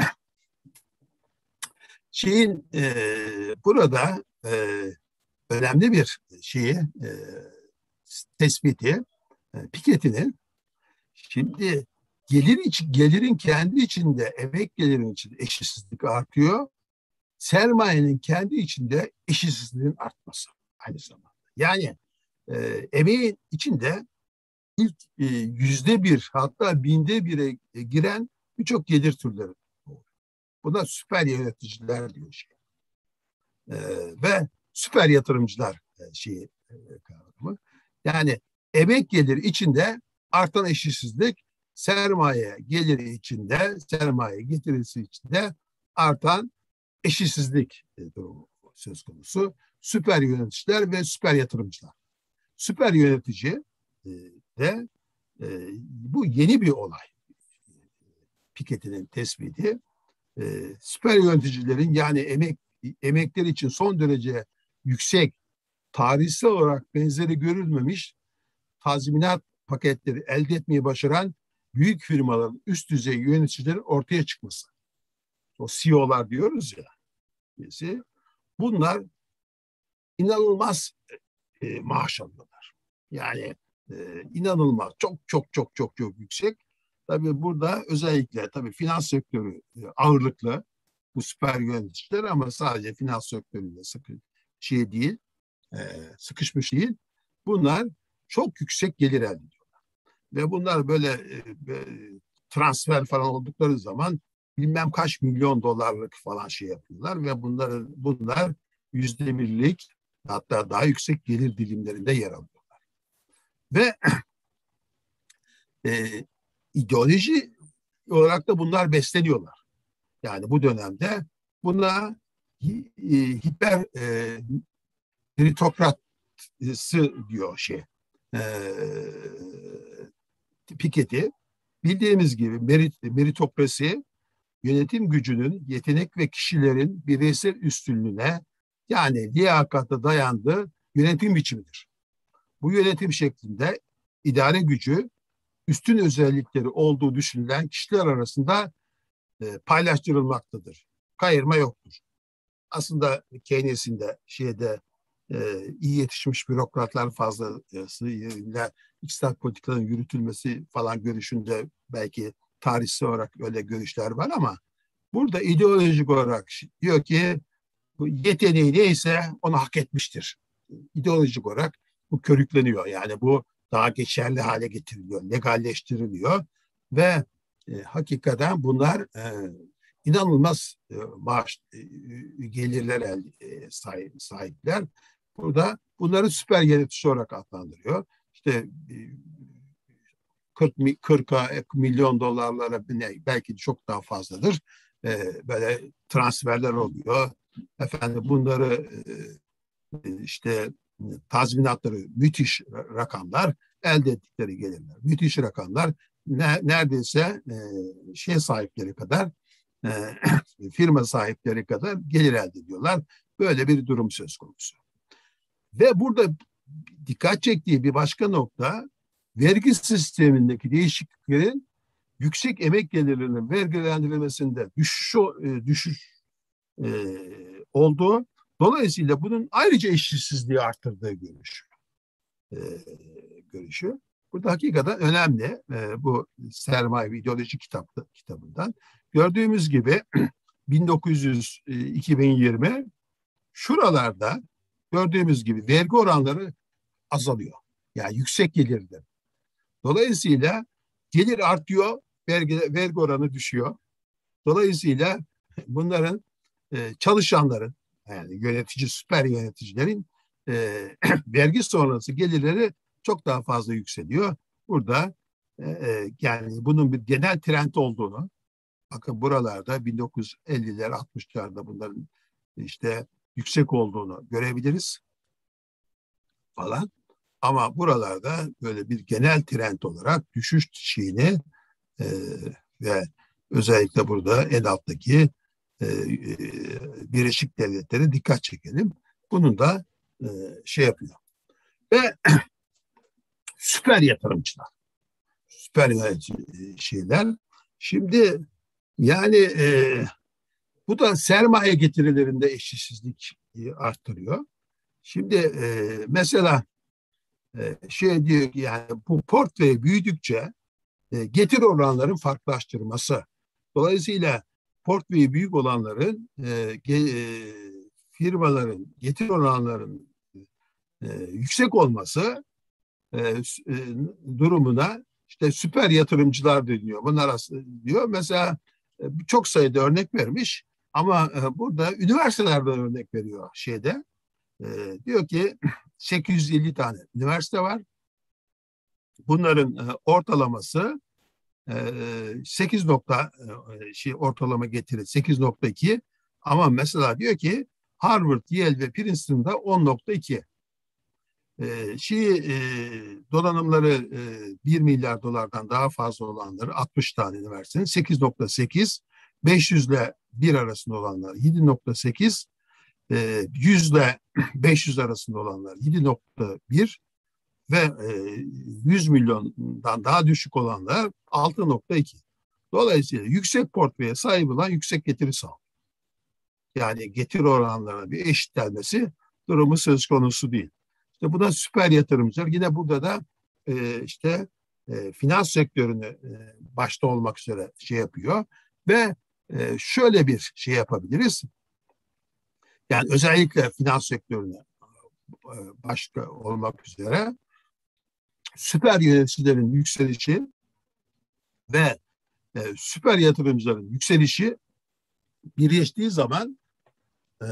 şeyin e, burada e, önemli bir şeyi e, tespiti e, Piketty'nin, şimdi gelir için, gelirin kendi içinde, emek gelirin içinde eşitsizlik artıyor. Sermayenin kendi içinde eşitsizliğin artması aynı zamanda. Yani e, emeğin içinde ilk e, yüzde bir, hatta binde bire giren birçok gelir türleri. Buna süper yöneticiler diyor şey. E, ve süper yatırımcılar e, şeyi e, kavramı. Yani emek geliri içinde artan eşitsizlik, sermaye geliri içinde, sermaye getirisi içinde artan eşitsizlik e, durumu söz konusu. Süper yöneticiler ve süper yatırımcılar. Süper yönetici e, de e, bu yeni bir olay. Piketty'nin tespiti. E, süper yöneticilerin, yani emek emekler için son derece yüksek, tarihsel olarak benzeri görülmemiş tazminat paketleri elde etmeyi başaran büyük firmaların üst düzey yöneticilerin ortaya çıkması. O C E O'lar diyoruz ya. Bunlar inanılmaz e, maaş alıyorlar. Yani e, inanılmaz, çok çok çok çok çok yüksek. Tabii burada özellikle tabii finans sektörü e, ağırlıklı bu süper yöneticiler, ama sadece finans sektöründe sıkı şey değil, e, sıkışmış değil. Bunlar çok yüksek gelir elde ediyorlar. ve bunlar böyle e, transfer falan oldukları zaman bilmem kaç milyon dolarlık falan şey yapıyorlar ve bunların bunlar yüzde birlik, hatta daha yüksek gelir dilimlerinde yer alıyorlar. Ve e, ideoloji olarak da bunlar besleniyorlar. Yani bu dönemde buna hi, e, hiper e, meritokratsı diyor şey. E, Piketty. Bildiğimiz gibi merit, meritokrasi yönetim gücünün yetenek ve kişilerin bireysel üstünlüğüne, yani liyakata dayandığı yönetim biçimidir. Bu yönetim şeklinde idare gücü üstün özellikleri olduğu düşünülen kişiler arasında e, paylaştırılmaktadır. Kayırma yoktur. Aslında Keynes'in de şeyde e, iyi yetişmiş bürokratlar fazlasıyla iktisat politikalarının yürütülmesi falan görüşünde belki tarihsel olarak öyle görüşler var, ama burada ideolojik olarak diyor ki bu yeteneği neyse onu hak etmiştir. İdeolojik olarak bu körükleniyor. Yani bu daha geçerli hale getiriliyor, legalleştiriliyor ve e, hakikaten bunlar e, inanılmaz e, maaş e, gelirler el, e, sahip, sahipler. Burada bunları süper yönetici olarak adlandırıyor. İşte e, kırk, kırka milyon dolarlara belki çok daha fazladır. E, böyle transferler oluyor. Efendim bunları e, işte tazminatları müthiş rakamlar, elde ettikleri gelirler müthiş rakamlar, ne, neredeyse e, şey sahipleri kadar e, firma sahipleri kadar gelir elde ediyorlar. Böyle bir durum söz konusu. Ve burada dikkat çektiği bir başka nokta, vergi sistemindeki değişikliklerin yüksek emek gelirlerinin vergilendirilmesinde düşüş, düşüş e, olduğu, dolayısıyla bunun ayrıca eşitsizliği arttırdığı görüşü. E, görüşü. Burada hakikaten önemli. E, bu Sermaye ve İdeoloji kitapta, kitabından. Gördüğümüz gibi bin dokuz yüz iki bin yirmi şuralarda gördüğümüz gibi vergi oranları azalıyor. Yani yüksek gelirde. Dolayısıyla gelir artıyor, vergi, vergi oranı düşüyor. Dolayısıyla bunların e, çalışanların, yani yönetici, süper yöneticilerin e, vergi sonrası gelirleri çok daha fazla yükseliyor. Burada e, e, yani bunun bir genel trend olduğunu, bakın buralarda bin dokuz yüz elliler altmışlarda bunların işte yüksek olduğunu görebiliriz falan. Ama buralarda böyle bir genel trend olarak düşüş şeyini e, ve özellikle burada en alttaki e, e, Birleşik Devletleri dikkat çekelim. Bunun da e, şey yapıyor. Ve süper yatırımcılar, süper yönetici şeyler. Şimdi yani e, bu da sermaye getirilerinde eşitsizlik arttırıyor. Şimdi e, mesela e, şey diyor ki, yani bu portföy büyüdükçe e, getir oranların farklılaştırması. Dolayısıyla portföyü büyük olanların e, ge, e, firmaların getir oranlarının e, yüksek olması e, e, durumuna işte süper yatırımcılar deniyor. Bunlar aslında diyor. Mesela e, çok sayıda örnek vermiş, ama e, burada üniversitelerden örnek veriyor şeyde. E, diyor ki sekiz yüz elli tane üniversite var. Bunların e, ortalaması sekiz nokta şey ortalama getiri sekiz nokta iki, ama mesela diyor ki Harvard, Yale ve Princeton'da on nokta iki. E, şey e, donanımları e, bir milyar dolardan daha fazla olanları altmış tane üniversitenin sekiz nokta sekiz, beş yüz ile bir arasında olanlar yedi nokta sekiz, e, yüz ile beş yüz arasında olanlar yedi nokta bir ve e, yüz milyondan daha düşük olanlar altı nokta iki. Dolayısıyla yüksek portföye sahip olan yüksek getiri sağlıyor. Yani getiri oranlarına bir eşitlenmesi durumu söz konusu değil. İşte bu da süper yatırımcılar. Yine burada da e, işte e, finans sektörünü e, başta olmak üzere şey yapıyor ve e, şöyle bir şey yapabiliriz. Yani özellikle finans sektörüne e, başta olmak üzere süper yöneticilerin yükselişi ve e, süper yatırımcıların yükselişi birleştiği zaman e,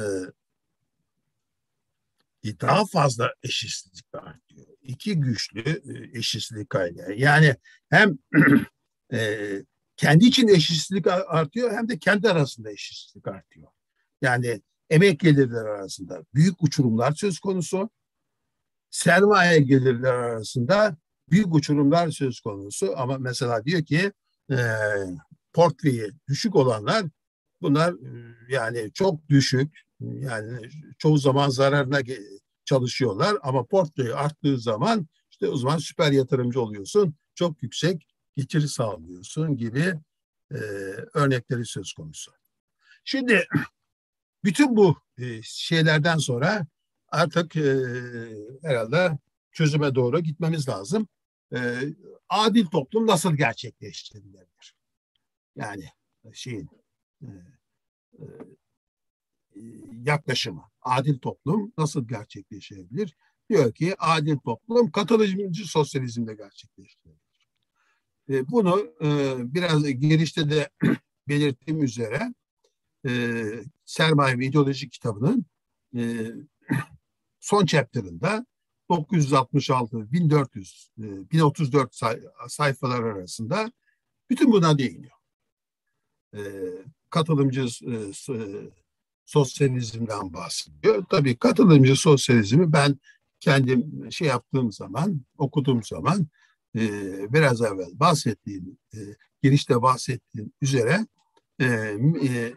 daha fazla eşitsizlik artıyor. İki güçlü e, eşitsizlik kaynağı. Yani hem e, kendi için eşitsizlik artıyor hem de kendi arasında eşitsizlik artıyor. Yani emek gelirleri arasında büyük uçurumlar söz konusu. Sermaye gelirleri arasında büyük uçurumlar söz konusu. Ama mesela diyor ki e, portföyü düşük olanlar bunlar yani çok düşük, yani çoğu zaman zararına çalışıyorlar ama portföyü arttığı zaman işte o zaman süper yatırımcı oluyorsun. Çok yüksek getiri sağlıyorsun gibi e, örnekleri söz konusu. Şimdi bütün bu e, şeylerden sonra artık e, herhalde çözüme doğru gitmemiz lazım. E, adil toplum nasıl gerçekleştirilebilir? Yani şeyin e, e, yaklaşımı. Adil toplum nasıl gerçekleşebilir? Diyor ki adil toplum katılımcı sosyalizmde gerçekleştirilir. E, bunu e, biraz girişte de belirttiğim üzere e, Sermaye ve İdeoloji kitabının e, son chapter'ında dokuz yüz altmış altı bin dört yüz bin otuz dört say- sayfalar arasında bütün buna değiniyor. E, katılımcı e, sosyalizmden bahsediyor. Tabii katılımcı sosyalizmi ben kendim şey yaptığım zaman, okuduğum zaman e, biraz evvel bahsettiğim, e, girişte bahsettiğim üzere e, e,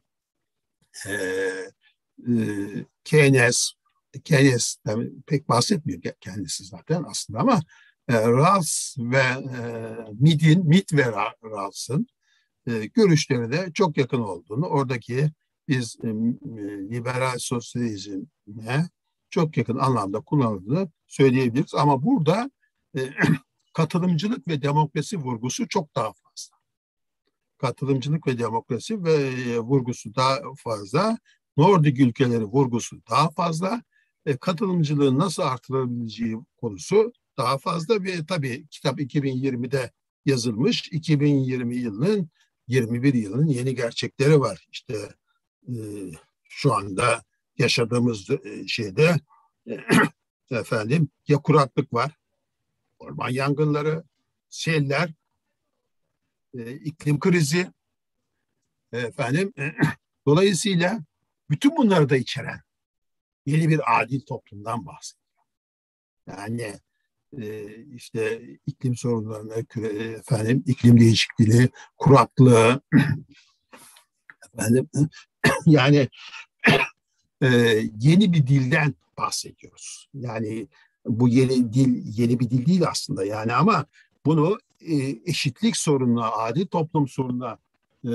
e, Keynes, Keynes pek bahsetmiyor kendisi zaten aslında ama e, Rawls ve e, Mead'in, Mead ve Rawls'ın e, görüşleri de çok yakın olduğunu, oradaki biz e, liberal sosyalizme çok yakın anlamda kullanıldığını söyleyebiliriz. Ama burada e, katılımcılık ve demokrasi vurgusu çok daha fazla. Katılımcılık ve demokrasi ve e, vurgusu daha fazla. Nordik ülkeleri vurgusu daha fazla. E, katılımcılığın nasıl artırılabileceği konusu daha fazla ve tabii kitap iki bin yirmide yazılmış. iki bin yirmi yılının yirmi bir yılının yeni gerçekleri var. İşte e, şu anda yaşadığımız e, şeyde e, efendim ya kuraklık var, orman yangınları, seller, e, iklim krizi efendim. E, dolayısıyla bütün bunları da içeren yeni bir adil toplumdan bahsediyor. Yani e, işte iklim sorunlarına, küre, efendim iklim değişikliği, kuraklığı, efendim yani e, yeni bir dilden bahsediyoruz. Yani bu yeni dil yeni bir dil değil aslında yani ama bunu e, eşitlik sorununa, adil toplum sorununa e,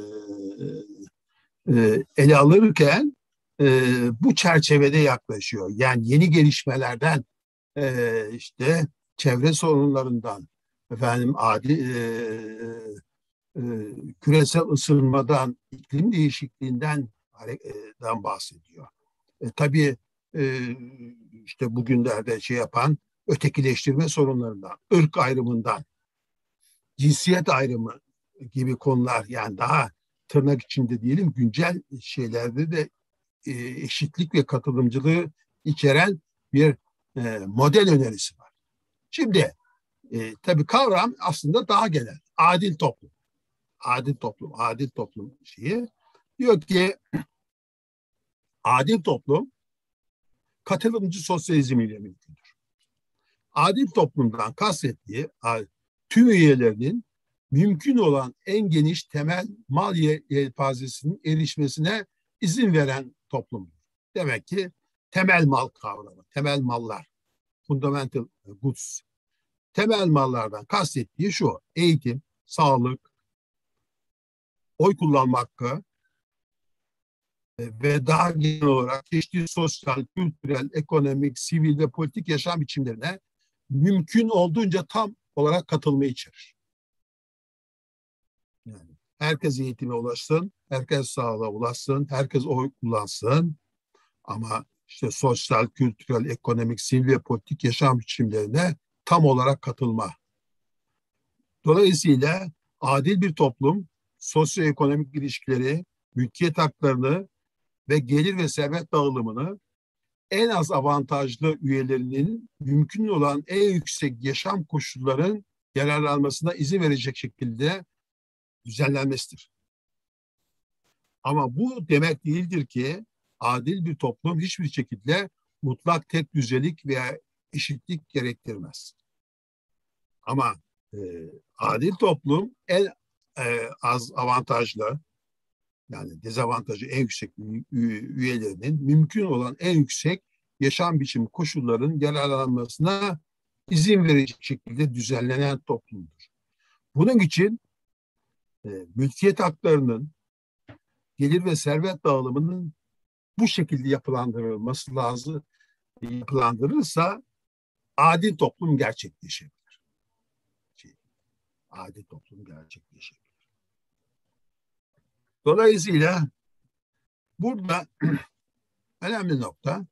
e, ele alırken e, bu çerçevede yaklaşıyor. Yani yeni gelişmelerden e, işte çevre sorunlarından efendim adil e, e, küresel ısınmadan, iklim değişikliğinden den bahsediyor. E, tabii e, işte bugünlerde şey yapan ötekileştirme sorunlarından, ırk ayrımından, cinsiyet ayrımı gibi konular yani daha tırnak içinde diyelim güncel şeylerde de e, eşitlik ve katılımcılığı içeren bir e, model önerisi var. Şimdi e, tabii kavram aslında daha genel. Adil toplum. Adil toplum, adil toplum şeyi. Diyor ki adil toplum katılımcı sosyalizm ile mümkündür. Adil toplumdan kastettiği tüm üyelerinin mümkün olan en geniş temel mal yelpazesinin erişmesine izin veren toplumdur. Demek ki temel mal kavramı, temel mallar, fundamental goods. Temel mallardan kastettiği şu: eğitim, sağlık, oy kullanma hakkı ve daha genel olarak çeşitli sosyal, kültürel, ekonomik, sivil ve politik yaşam biçimlerine mümkün olduğunca tam olarak katılmayı içerir. Yani herkes eğitime ulaşsın, herkes sağlığa ulaşsın, herkes oy kullansın ama işte sosyal, kültürel, ekonomik, sivil ve politik yaşam biçimlerine tam olarak katılma. Dolayısıyla adil bir toplum sosyoekonomik ilişkileri, mülkiyet haklarını ve gelir ve servet dağılımını en az avantajlı üyelerinin mümkün olan en yüksek yaşam koşulların yararlanmasına izin verecek şekilde düzenlenmesidir. Ama bu demek değildir ki adil bir toplum hiçbir şekilde mutlak tek düzelik veya eşitlik gerektirmez. Ama e, adil toplum en e, az avantajlı, yani dezavantajı en yüksek üyelerinin mümkün olan en yüksek yaşam biçim koşullarının yararlanmasına izin verecek şekilde düzenlenen toplumdur. Bunun için e, mülkiyet haklarının, gelir ve servet dağılımının bu şekilde yapılandırılması lazım. Yapılandırılırsa adil toplum gerçekleşebilir. Adil toplum gerçekleşebilir. Dolayısıyla burada önemli nokta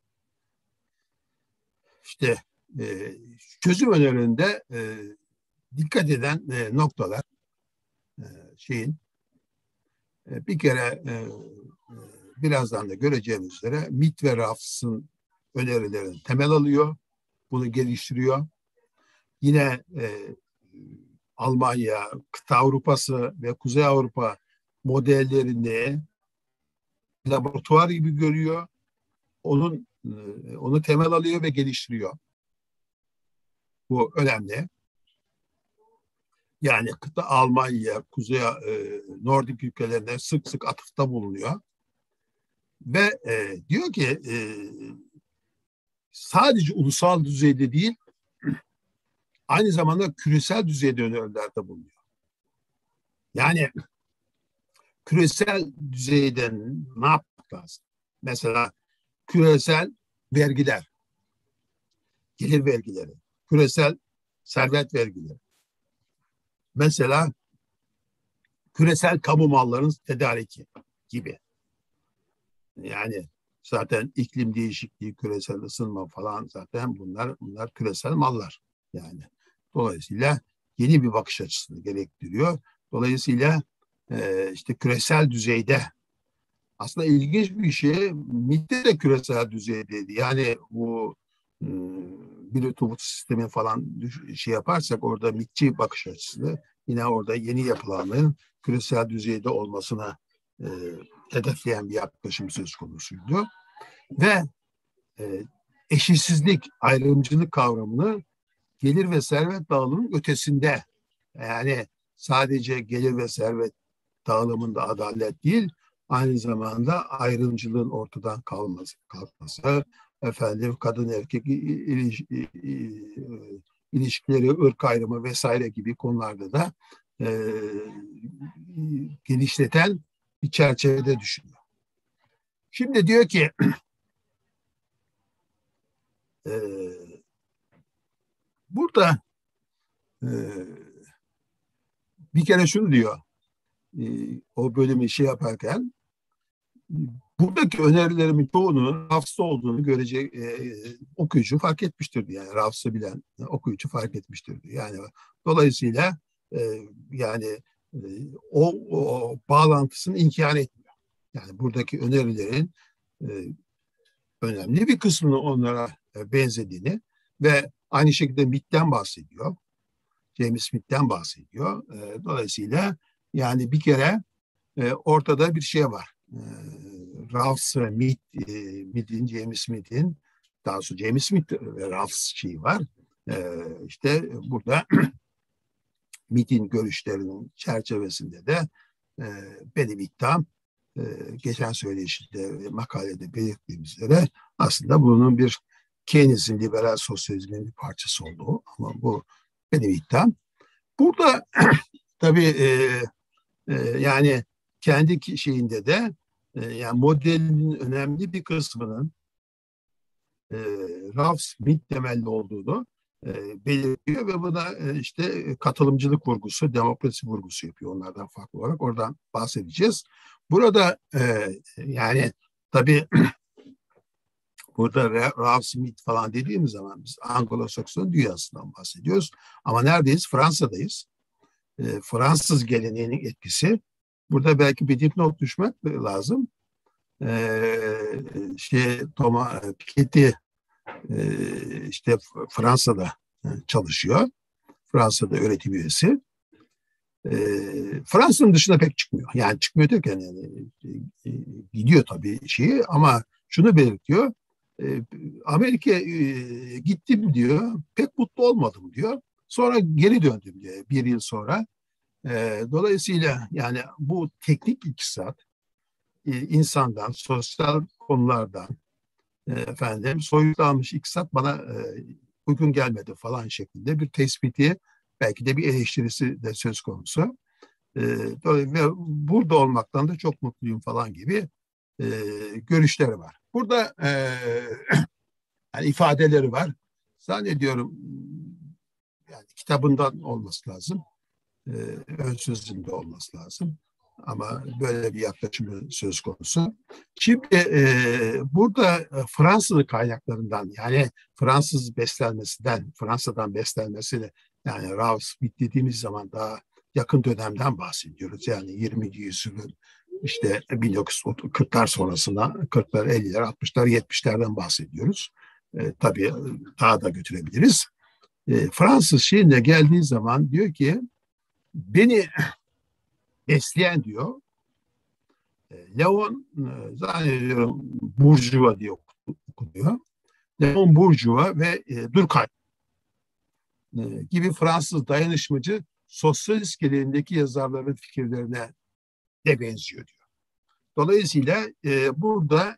işte e, çözüm önerilerinde e, dikkat eden e, noktalar e, şeyin e, bir kere e, e, birazdan da göreceğimiz üzere Mitt ve Rafs'ın önerilerini temel alıyor, bunu geliştiriyor. Yine e, Almanya, kıta Avrupası ve Kuzey Avrupa modellerini laboratuvar gibi görüyor. Onun onu temel alıyor ve geliştiriyor. Bu önemli. Yani kıta Almanya, Kuzey e, Nordik ülkelerine sık sık atıfta bulunuyor. Ve e, diyor ki e, sadece ulusal düzeyde değil, aynı zamanda küresel düzeyde önerilerde bulunuyor. Yani küresel düzeyde ne yapmak lazım? Mesela küresel vergiler, gelir vergileri, küresel servet vergileri. Mesela küresel kamu mallarının tedariki gibi. Yani zaten iklim değişikliği, küresel ısınma falan zaten bunlar bunlar küresel mallar. Yani dolayısıyla yeni bir bakış açısını gerektiriyor. Dolayısıyla e, işte küresel düzeyde aslında ilginç bir şey. Mitte de küresel düzeydeydi. Yani bu e, bir otobüs sistemi falan şey yaparsak orada mitçi bakış açısı yine orada yeni yapılanların küresel düzeyde olmasına e, hedefleyen bir yaklaşım söz konusuydu. Ve e, eşitsizlik, ayrımcılık kavramını gelir ve servet dağılımının ötesinde, yani sadece gelir ve servet dağılımında adalet değil, aynı zamanda ayrımcılığın ortadan kalması, kalkması, efendim kadın erkek iliş, ilişkileri, ırk ayrımı vesaire gibi konularda da e, genişleten bir çerçevede düşünüyor. Şimdi diyor ki e, burada e, bir kere şunu diyor, e, o bölümü şey yaparken, buradaki önerilerimin çoğunun Rafs'ta olduğunu görecek e, okuyucu fark etmiştir. Yani Rafs'ı bilen okuyucu fark etmiştir. Yani dolayısıyla e, yani e, o, o bağlantısını inkar etmiyor. Yani buradaki önerilerin e, önemli bir kısmını onlara e, benzediğini ve aynı şekilde Mitt'ten bahsediyor. James Smith'ten bahsediyor. E, dolayısıyla yani bir kere e, ortada bir şey var. E, Ralph Smith, e, Smith'in, James Smith'in, daha sonra James Smith ve Ralph şeyi var. E, işte burada Smith'in görüşlerinin çerçevesinde de e, benim iddiam e, geçen söyleşide makalede belirttiğim üzere aslında bunun bir Keynes'in liberal sosyalizmin bir parçası olduğu, ama bu benim iddiam. Burada tabii e, e, yani kendi şeyinde de e, yani modelin önemli bir kısmının e, Ralph Smith temelli olduğunu e, belirtiyor ve buna e, işte katılımcılık vurgusu, demokrasi vurgusu yapıyor onlardan farklı olarak. Oradan bahsedeceğiz. Burada e, yani tabii Burada Ralph Smith falan dediğimiz zaman biz Anglo-Sakson dünyasından bahsediyoruz. Ama neredeyiz? Fransa'dayız. E, Fransız geleneğinin etkisi. Burada belki bir dipnot düşmek lazım. E, şey, Thomas Piketty e, işte Fransa'da çalışıyor. Fransa'da öğretim üyesi. E, Fransa'nın dışına pek çıkmıyor. Yani çıkmıyor derken yani, e, gidiyor tabii şeyi ama şunu belirtiyor. E, Amerika'ya e, gittim diyor. Pek mutlu olmadım diyor. Sonra geri döndüm diyor bir yıl sonra. E, dolayısıyla yani bu teknik iktisat e, insandan, sosyal konulardan e, efendim soyutlanmış iktisat bana e, uygun gelmedi falan şeklinde bir tespiti belki de bir eleştirisi de söz konusu. E, ve burada olmaktan da çok mutluyum falan gibi e, görüşleri var. Burada e, yani ifadeleri var. Zannediyorum yani kitabından olması lazım. E, ön sözünde olması lazım. Ama böyle bir yaklaşımı söz konusu. Şimdi e, burada Fransız kaynaklarından yani Fransız beslenmesinden, Fransa'dan beslenmesini yani Ralph Smith dediğimiz zaman daha yakın dönemden bahsediyoruz. Yani yirminci yüzyılın işte bin dokuz yüz kırklar sonrasına kırklar, elliler, altmışlar, yetmişlerden bahsediyoruz. E, tabii daha da götürebiliriz. E, Fransız şeyine geldiği zaman diyor ki beni besleyen diyor Leon e, zannediyorum Bourgeois diye okunuyor. Leon Bourgeois ve e, Durkheim e, gibi Fransız dayanışmacı sosyalist geleneğindeki yazarların fikirlerine de benziyor diyor. Dolayısıyla e, burada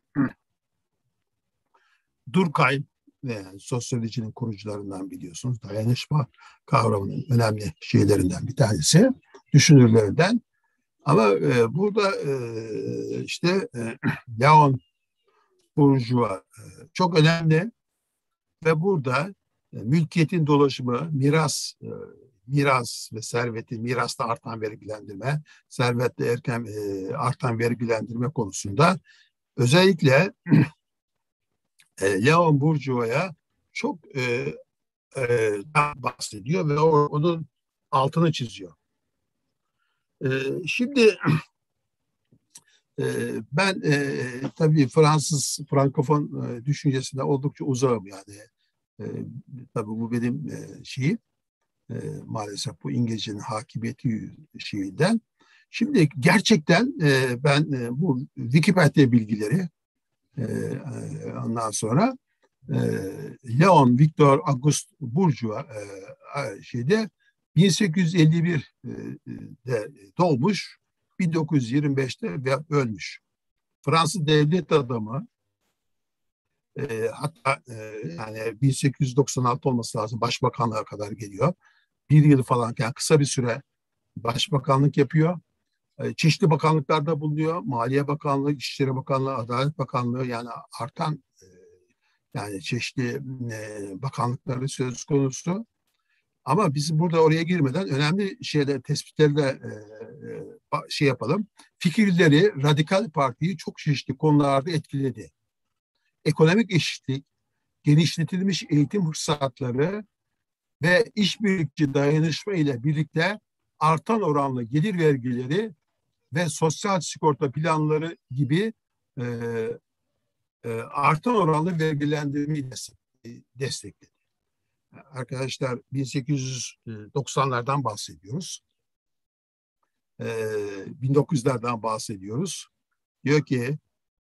Durkheim yani sosyolojinin kurucularından biliyorsunuz dayanışma kavramının önemli şeylerinden bir tanesi, düşünürlerinden. Ama e, burada e, işte e, Leon Bourgeois e, çok önemli ve burada e, mülkiyetin dolaşımı, miras, e, miras ve serveti, mirasta artan vergilendirme, servetle erken e, artan vergilendirme konusunda özellikle e, Leon Bourgeois'a çok e, e, bahsediyor ve o, onun altını çiziyor. E, şimdi e, ben e, tabii Fransız Frankofon e, düşüncesine oldukça uzağım yani. E, tabii bu benim e, şeyim. E, maalesef bu İngilizcenin hakimiyeti şeyinden. Şimdi gerçekten e, ben e, bu Wikipedia bilgileri e, e, ondan sonra e, Leon Victor Auguste Bourgeois e, şeyde bin sekiz yüz elli birde doğmuş, bin dokuz yüz yirmi beşte ve ölmüş. Fransız devlet adamı e, hatta e, yani bin sekiz yüz doksan altı olması lazım başbakanlığa kadar geliyor. Bir yıl falan yani kısa bir süre başbakanlık yapıyor. E, çeşitli bakanlıklarda bulunuyor. Maliye Bakanlığı, İçişleri Bakanlığı, Adalet Bakanlığı yani artan e, yani çeşitli e, bakanlıkları söz konusu. Ama biz burada oraya girmeden önemli şeyler, tespitleri de e, e, şey yapalım. Fikirleri Radikal Parti'yi çok çeşitli konularda etkiledi. Ekonomik eşitlik, genişletilmiş eğitim fırsatları ve işbirlikçi dayanışma ile birlikte artan oranlı gelir vergileri ve sosyal sigorta planları gibi e, e, artan oranlı vergilendirmeyi destekledi. Arkadaşlar bin sekiz yüz doksanlardan bahsediyoruz. E, bin dokuz yüzlerden bahsediyoruz. Diyor ki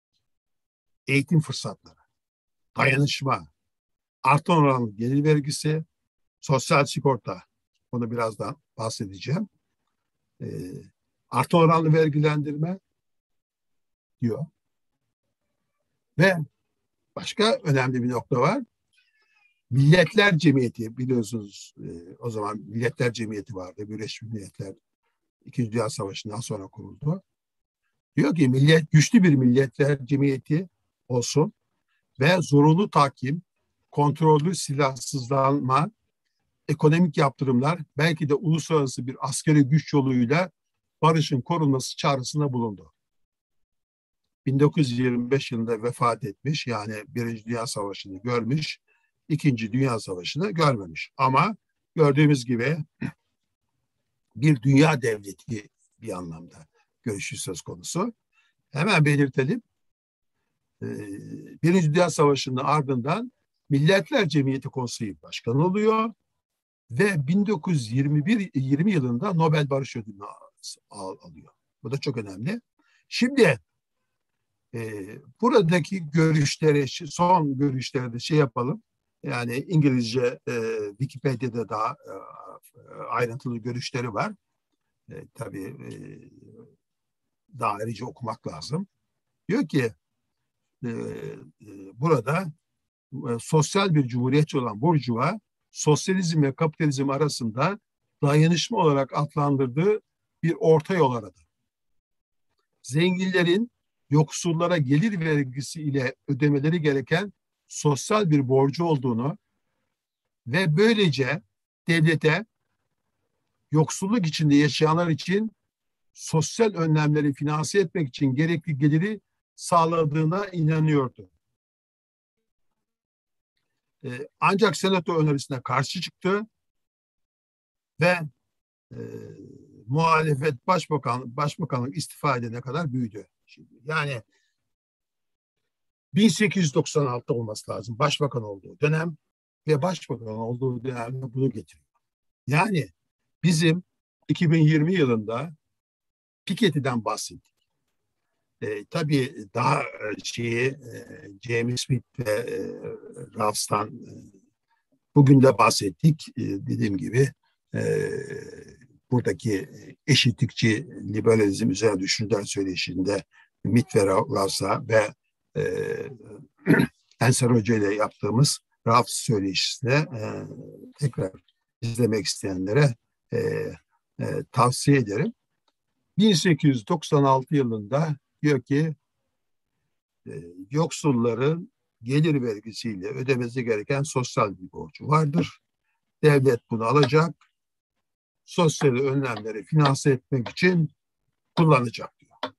eğitim fırsatları, dayanışma, artan oranlı gelir vergisi, sosyal sigorta, onu birazdan bahsedeceğim. E, artan oranlı vergilendirme diyor. Ve başka önemli bir nokta var. Milletler Cemiyeti biliyorsunuz e, o zaman Milletler Cemiyeti vardı. Birleşmiş Milletler İkinci Dünya Savaşı'ndan sonra kuruldu. Diyor ki millet güçlü bir Milletler Cemiyeti olsun ve zorunlu tahkim, kontrollü silahsızlanma, ekonomik yaptırımlar belki de uluslararası bir askeri güç yoluyla barışın korunması çağrısında bulundu. bin dokuz yüz yirmi beş yılında vefat etmiş. Yani Birinci Dünya Savaşı'nı görmüş, İkinci Dünya Savaşı'nı görmemiş. Ama gördüğümüz gibi bir dünya devleti bir anlamda görüşü söz konusu. Hemen belirtelim. Birinci Dünya Savaşı'nın ardından Milletler Cemiyeti Konseyi Başkanı oluyor ve bin dokuz yüz yirmi bir yirmi yılında Nobel Barış Ödülünü alıyor. Bu da çok önemli. Şimdi e, buradaki görüşleri, son görüşleri de şey yapalım. Yani İngilizce e, Wikipedia'da daha e, ayrıntılı görüşleri var. E, tabii e, daha ayrıca okumak lazım. Diyor ki e, e, burada e, sosyal bir cumhuriyetçi olan Burjuva, sosyalizm ve kapitalizm arasında dayanışma olarak adlandırdığı bir orta yol aradı. Zenginlerin yoksullara gelir vergisi ile ödemeleri gereken sosyal bir borcu olduğunu ve böylece devlete yoksulluk içinde yaşayanlar için sosyal önlemleri finanse etmek için gerekli geliri sağladığına inanıyordu. Ee, ancak senato önerisine karşı çıktı ve e, muhalefet başbakan başbakanlık istifa edene kadar büyüdü. Şimdi, yani bin sekiz yüz doksan altı olması lazım başbakan olduğu dönem ve başbakan olduğu dönemde bunu getiriyor. Yani bizim iki bin yirmi yılında Piketty'den bahsettik. E, tabii daha şeyi e, James Smith ve e, Rawls'tan e, bugün de bahsettik. E, dediğim gibi e, buradaki eşitlikçi liberalizm üzerine düşünceler söyleşinde Smith ve Rawls'a ve e, Ensar Hoca ile yaptığımız Rawls söyleşisine e, tekrar izlemek isteyenlere e, e, tavsiye ederim. bin sekiz yüz doksan altı yılında diyor ki e, yoksulların gelir vergisiyle ödemesi gereken sosyal bir borcu vardır. Devlet bunu alacak, sosyal önlemleri finanse etmek için kullanacak diyor.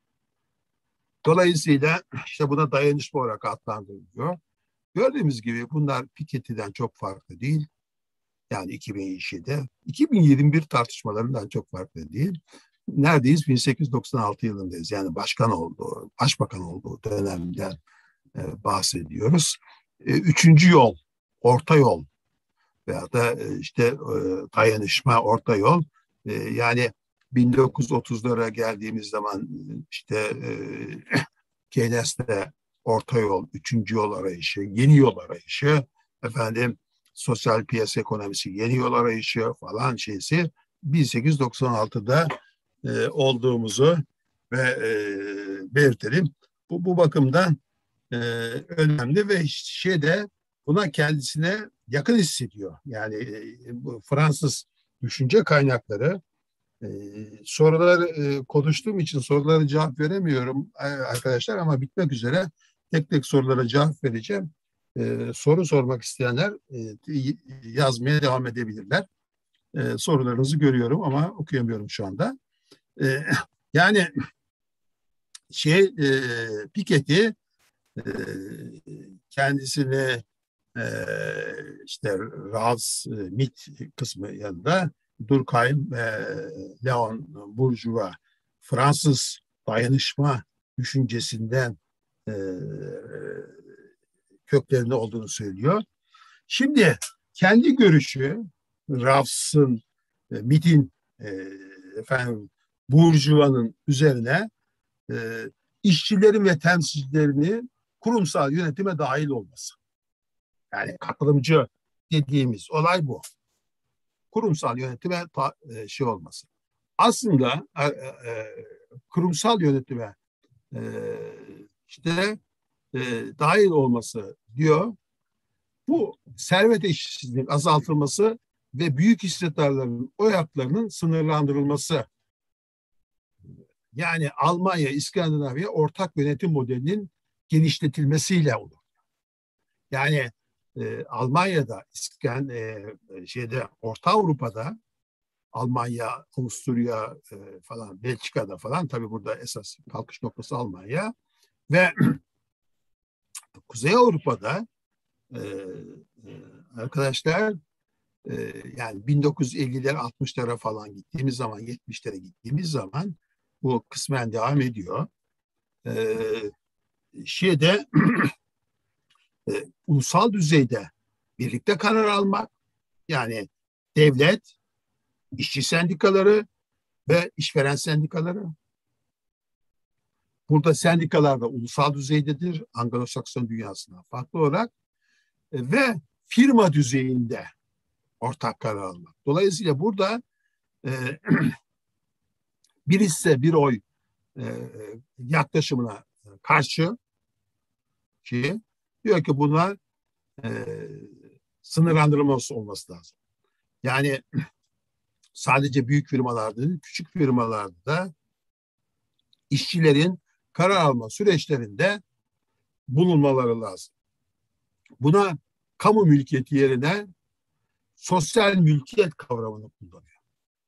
Dolayısıyla işte buna dayanışma olarak adlandırılıyor. Gördüğümüz gibi bunlar Piketty'den çok farklı değil. Yani iki bin yedide, iki bin yirmi bir tartışmalarından çok farklı değil. Neredeyiz? bin sekiz yüz doksan altı yılındayız. Yani başkan olduğu, başbakan olduğu dönemden e, bahsediyoruz. E, üçüncü yol, orta yol veya da e, işte e, dayanışma, orta yol. E, yani bin dokuz yüz otuzlara geldiğimiz zaman işte e, Keynes'te orta yol, üçüncü yol arayışı, yeni yol arayışı, efendim sosyal piyasa ekonomisi, yeni yol arayışı falan şeysi bin sekiz yüz doksan altıda e, olduğumuzu ve e, belirtelim. Bu, bu bakımdan e, önemli ve şeyde buna kendisine yakın hissediyor. Yani e, bu Fransız düşünce kaynakları e, soruları e, konuştuğum için sorulara cevap veremiyorum e, arkadaşlar ama bitmek üzere tek tek sorulara cevap vereceğim. E, soru sormak isteyenler e, yazmaya devam edebilirler. E, sorularınızı görüyorum ama okuyamıyorum şu anda. E, yani şey e, Piketty e, kendisini e, işte Rawls, Smith kısmı yanında Durkheim ve Leon Bourgeois Fransız dayanışma düşüncesinden e, köklerinde olduğunu söylüyor. Şimdi kendi görüşü Rawls'ın, e, Smith'in, e, efendim Bourgeois'ın üzerine e, işçilerin ve temsilcilerinin kurumsal yönetime dahil olması. Yani katılımcı dediğimiz olay bu. Kurumsal yönetime ta, e, şey olması. Aslında e, e, kurumsal yönetime e, işte e, dahil olması diyor. Bu servet eşitsizliğinin azaltılması ve büyük hissedarların oy haklarının sınırlandırılması. Yani Almanya, İskandinavya ortak yönetim modelinin genişletilmesiyle olur. Yani e, Almanya'da, İskan, e, şeyde, Orta Avrupa'da, Almanya, Avusturya e, falan, Belçika'da falan, tabii burada esas kalkış noktası Almanya. Ve Kuzey Avrupa'da e, e, arkadaşlar e, yani bin dokuz yüz elliler altmışlara falan gittiğimiz zaman, yetmişlere gittiğimiz zaman bu kısmen devam ediyor. E, şeyde e, ulusal düzeyde birlikte karar almak, yani devlet, işçi sendikaları ve işveren sendikaları. Burada sendikalar da ulusal düzeydedir, Anglo-Sakson dünyasından farklı olarak e, ve firma düzeyinde ortak karar almak. Dolayısıyla burada e, bir hisse bir oy e, yaklaşımına karşı ki diyor ki bunlar e, sınırlandırılması olması lazım. Yani sadece büyük firmalarda değil, küçük firmalarda da işçilerin karar alma süreçlerinde bulunmaları lazım. Buna kamu mülkiyeti yerine sosyal mülkiyet kavramını kullanıyor.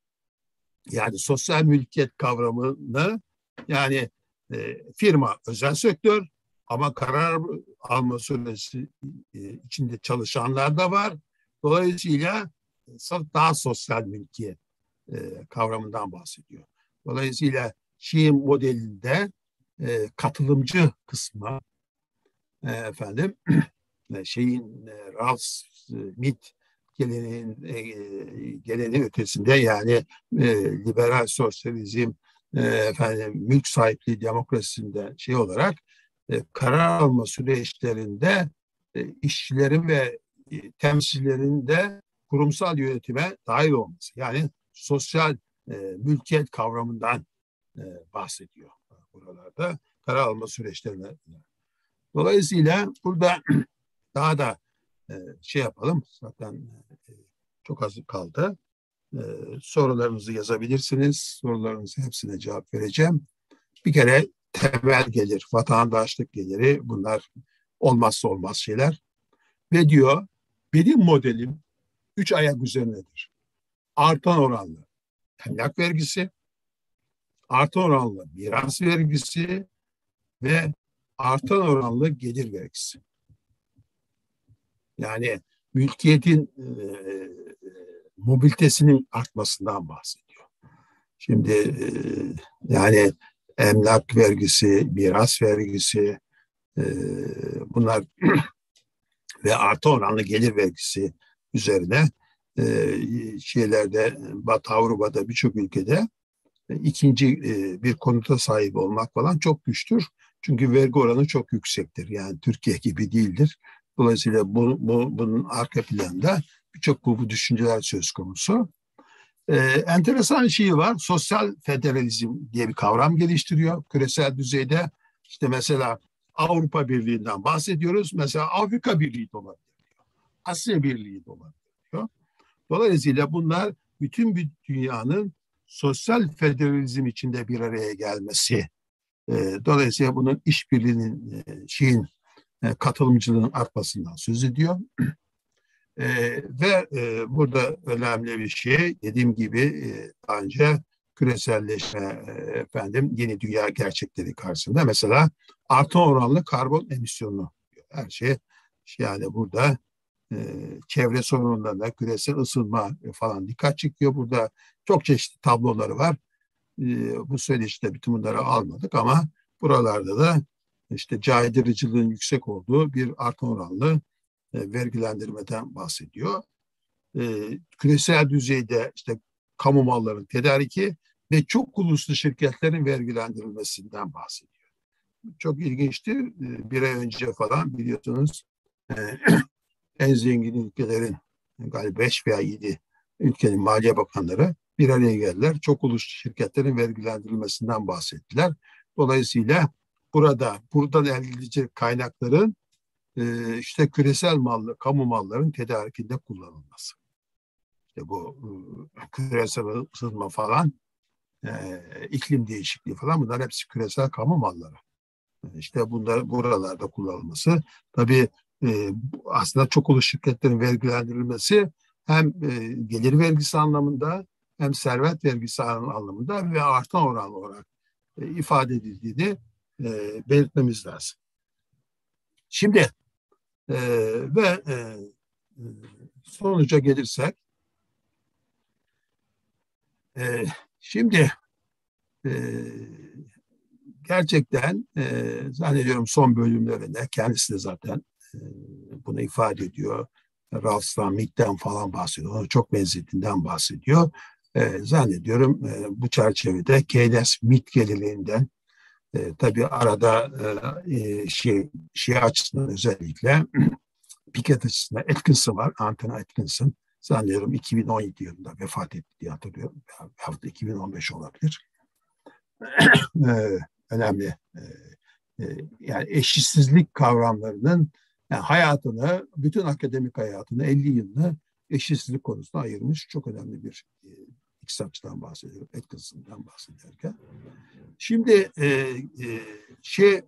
Yani sosyal mülkiyet kavramını yani e, firma özel sektör ama karar alma süresi e, içinde çalışanlar da var. Dolayısıyla daha sosyal mülkiyet e, kavramından bahsediyor. Dolayısıyla Şii modelinde e, katılımcı kısmı e, efendim şeyin e, Ralph Smith geleneğin e, geleneği ötesinde yani e, liberal sosyalizm e, efendim mülk sahipliği demokrasisinde şey olarak e, karar alma süreçlerinde e, işçilerin ve e, temsilcilerin de kurumsal yönetime dahil olması. Yani sosyal e, mülkiyet kavramından e, bahsediyor buralarda karar alma süreçlerine. Dolayısıyla burada daha da e, şey yapalım. Zaten e, çok az kaldı. E, sorularınızı yazabilirsiniz. Sorularınızı hepsine cevap vereceğim. Bir kere temel gelir, vatandaşlık geliri bunlar olmazsa olmaz şeyler. Ve diyor benim modelim üç ayak üzerinedir. Artan oranlı emlak vergisi, artan oranlı miras vergisi ve artan oranlı gelir vergisi. Yani mülkiyetin e, mobilitesinin artmasından bahsediyor. Şimdi e, yani emlak vergisi, miras vergisi e, bunlar ve artı oranlı gelir vergisi üzerine e, şeylerde Batı Avrupa'da birçok ülkede e, ikinci e, bir konuta sahip olmak falan çok güçtür. Çünkü vergi oranı çok yüksektir. Yani Türkiye gibi değildir. Dolayısıyla bu, bu, bunun arka planında birçok bu düşünceler söz konusu. Ee, enteresan bir şey var. Sosyal federalizm diye bir kavram geliştiriyor küresel düzeyde. İşte mesela Avrupa Birliği'nden bahsediyoruz. Mesela Afrika Birliği de olabilir. Asya Birliği de olabilir. Dolayısıyla bunlar bütün bir dünyanın sosyal federalizm içinde bir araya gelmesi. E, dolayısıyla bunun işbirliğinin e, şeyin e, katılımcılığın artmasından söz ediyor. E, ve e, burada önemli bir şey dediğim gibi e, daha önce küreselleşme e, efendim yeni dünya gerçekleri karşısında mesela artan oranlı karbon emisyonu her şey yani burada e, çevre sorunlarına küresel ısınma falan dikkat çekiyor. Burada çok çeşitli tabloları var. E, bu söyleşide bütün bunları almadık ama buralarda da işte caydırıcılığın yüksek olduğu bir artan oranlı e, vergilendirmeden bahsediyor. E, küresel düzeyde işte kamu mallarının tedariki ve çok uluslu şirketlerin vergilendirilmesinden bahsediyor. Çok ilginçtir. E, bir ay önce falan biliyorsunuz e, en zengin ülkelerin galiba beş veya yedi ülkenin maliye bakanları bir araya geldiler. Çok uluslu şirketlerin vergilendirilmesinden bahsettiler. Dolayısıyla burada buradan elde edilecek kaynakların e, işte küresel mallı, kamu malların tedarikinde kullanılması. İşte bu e, küresel ısınma falan, e, iklim değişikliği falan bunlar hepsi küresel kamu malları. İşte bunlar buralarda kullanılması. Tabii e, aslında çok uluslu şirketlerin vergilendirilmesi hem e, gelir vergisi anlamında hem servet vergisi anlamında ve artan oranlı olarak e, ifade edildiğini e, belirtmemiz lazım. Şimdi e, ve e, sonuca gelirsek, e, şimdi e, gerçekten e, zannediyorum son bölümlerinde kendisi de zaten e, bunu ifade ediyor. Rawls'tan, Mitt'ten falan bahsediyor. Ona çok benzediğinden bahsediyor. E, zannediyorum e, bu çerçevede Keynes-Mitt geriliğinden e, tabii arada e, şey, şey açısından özellikle Piketty açısından Atkinson var. Anthony Atkinson. Zannediyorum iki bin on yedi yılında vefat etti diye hatırlıyorum. Hafta iki bin on beş olabilir. e, önemli. E, e, yani eşitsizlik kavramlarının yani hayatını, bütün akademik hayatını elli yılını eşitsizlik konusuna ayırmış çok önemli bir e, iktisatçıdan bahsediyorum. Atkinson'dan bahsederken. Şimdi e, e, şey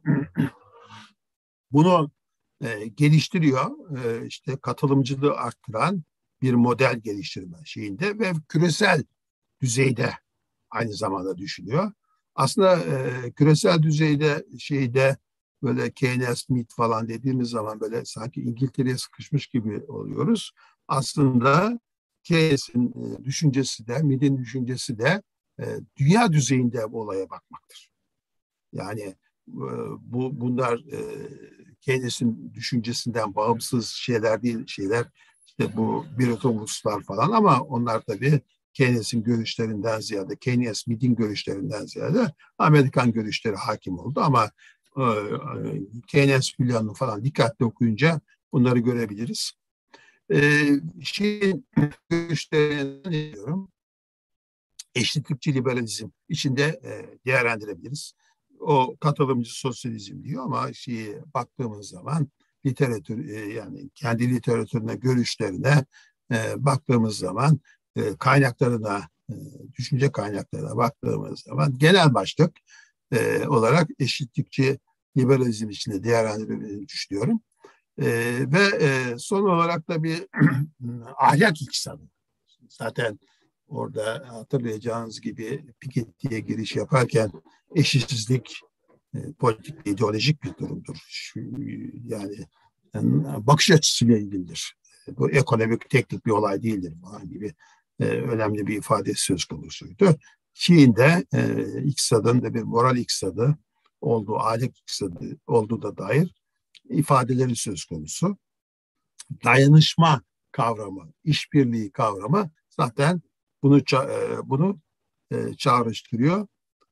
bunu e, geliştiriyor. E, işte katılımcılığı arttıran bir model geliştirme şeyinde ve küresel düzeyde aynı zamanda düşünüyor. Aslında e, küresel düzeyde şeyde böyle Keynes, Smith falan dediğimiz zaman böyle sanki İngiltere'ye sıkışmış gibi oluyoruz. Aslında Keynes'in e, düşüncesi de, Smith'in düşüncesi de e, dünya düzeyinde bu olaya bakmaktır. Yani e, bu bunlar e, Keynes'in düşüncesinden bağımsız şeyler değil, şeyler işte bu Bretton Woods'lar falan ama onlar tabii Keynes'in görüşlerinden ziyade, Keynes Smith'in görüşlerinden ziyade Amerikan görüşleri hakim oldu ama e, Keynes planını falan dikkatli okuyunca bunları görebiliriz. E, şeyin görüşlerinden diyorum, eşitlikçi liberalizm içinde e, değerlendirebiliriz. O katılımcı sosyalizm diyor ama şeyi baktığımız zaman literatür e, yani kendi literatürüne, görüşlerine e, baktığımız zaman e, kaynaklarına, e, düşünce kaynaklarına baktığımız zaman genel başlık e, olarak eşitlikçi liberalizm içinde değerlendirebiliriz düşünüyorum. E, ve e, son olarak da bir ahlak iktisadı. Zaten orada hatırlayacağınız gibi Piketty'ye giriş yaparken eşitsizlik e, politik, ideolojik bir durumdur. Şu, yani, yani bakış açısıyla ilgilidir. Bu ekonomik, teknik bir olay değildir falan gibi e, önemli bir ifade söz konusuydu. Çin'in de e, iktisadın da bir moral iktisadı olduğu, ahlak iktisadı olduğu da dair ifadeleri söz konusu. Dayanışma kavramı, işbirliği kavramı zaten bunu bunu e, çağrıştırıyor.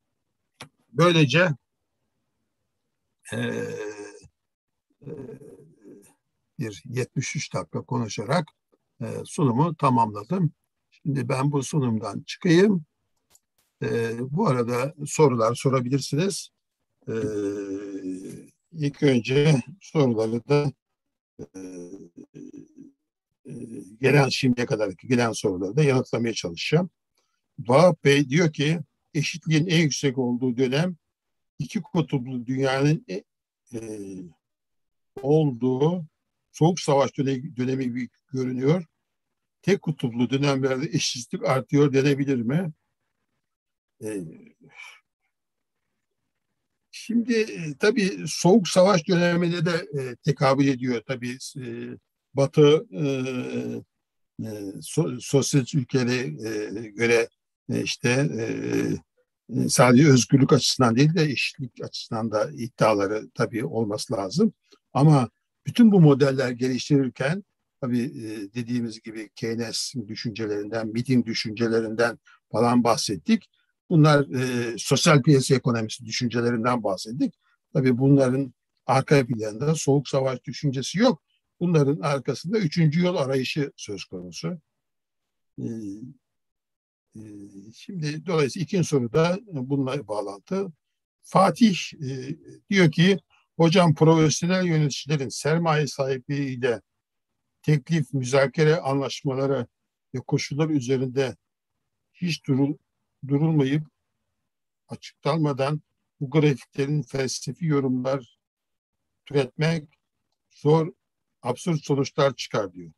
Böylece e, e, bir yetmiş üç dakika konuşarak e, sunumu tamamladım. Şimdi ben bu sunumdan çıkayım. E, bu arada sorular sorabilirsiniz. E, ilk önce soruları da e, gelen şimdiye kadarki gelen soruları da yanıtlamaya çalışacağım. Vahap Bey diyor ki eşitliğin en yüksek olduğu dönem iki kutuplu dünyanın e, e, olduğu Soğuk Savaş dönemi, dönemi gibi görünüyor. Tek kutuplu dönemlerde eşitlik artıyor denebilir mi? E, şimdi e, tabii Soğuk Savaş dönemine de e, tekabül ediyor. Tabii e, Batı e, e, so, sosyalist ülkelere e, göre e, işte e, sadece özgürlük açısından değil de eşitlik açısından da iddiaları tabii olması lazım. Ama bütün bu modeller geliştirirken tabii e, dediğimiz gibi Keynes düşüncelerinden, Mitt'in düşüncelerinden falan bahsettik. Bunlar e, sosyal piyasa ekonomisi düşüncelerinden bahsettik. Tabii bunların arka planında Soğuk Savaş düşüncesi yok. Bunların arkasında üçüncü yol arayışı söz konusu. Ee, e, şimdi dolayısıyla ikinci soruda bununla bağlantı. Fatih e, diyor ki hocam profesyonel yöneticilerin sermaye sahipliğiyle teklif, müzakere anlaşmaları ve koşullar üzerinde hiç durul, durulmayıp açıklanmadan bu grafiklerin felsefi yorumlar türetmek zor, absürt sonuçlar çıkar diyor.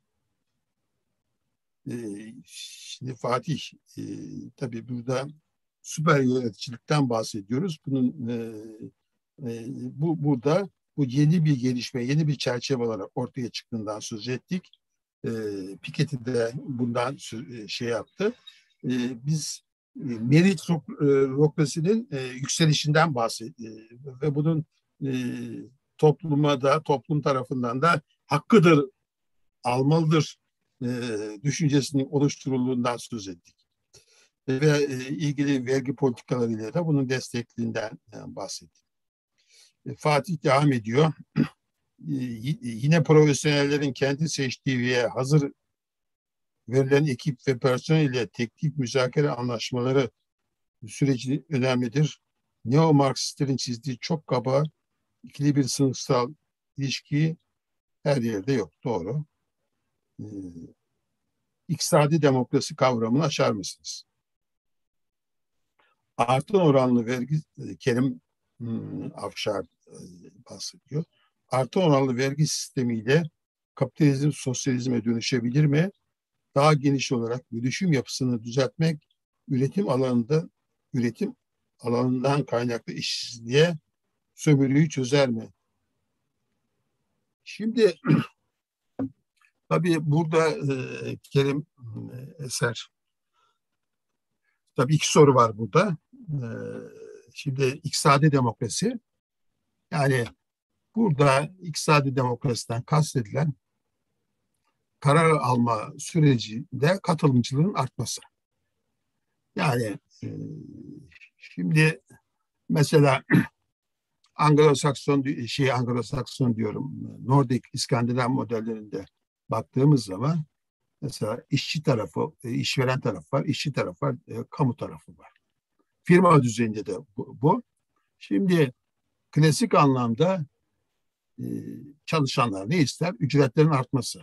Ee, şimdi Fatih e, tabii burada süper yöneticilikten bahsediyoruz. Bunun e, e, bu burada bu yeni bir gelişme, yeni bir çerçeve olarak ortaya çıktığından söz ettik. E, Piketty de bundan şey yaptı. E, biz e, meritokrasinin e, yükselişinden bahsediyoruz ve bunun e, topluma da toplum tarafından da hakkıdır, almalıdır e, düşüncesinin oluşturulduğundan söz ettik. E, ve e, ilgili vergi politikalarıyla da bunun destekliğinden e, bahsettik. E, Fatih devam ediyor. E, yine profesyonellerin kendi seçtiği ve hazır verilen ekip ve personel ile teknik müzakere anlaşmaları süreci önemlidir. Neo-Marksistlerin çizdiği çok kaba ikili bir sınıfsal ilişki her yerde yok. Doğru. E, İktisadi demokrasi kavramını aşar mısınız? Artı oranlı vergi, Kerim hmm, Afşar e, bahsediyor. Artı oranlı vergi sistemiyle kapitalizm sosyalizme dönüşebilir mi? Daha geniş olarak bölüşüm yapısını düzeltmek, üretim alanında üretim alanından kaynaklı işsizliğe sömürüyü çözer mi? Şimdi tabii burada e, Kerim e, Eser, tabii iki soru var burada. E, şimdi iktisadi demokrasi, yani burada iktisadi demokrasiden kastedilen karar alma sürecinde katılımcılığın artması. Yani e, şimdi mesela Anglo-Sakson şey Anglo-Sakson diyorum, Nordik İskandinav modellerinde baktığımız zaman mesela işçi tarafı, e, işveren tarafı var, işçi tarafı var, e, kamu tarafı var. Firma düzeyinde de bu. bu. Şimdi klasik anlamda e, çalışanlar ne ister? Ücretlerin artması.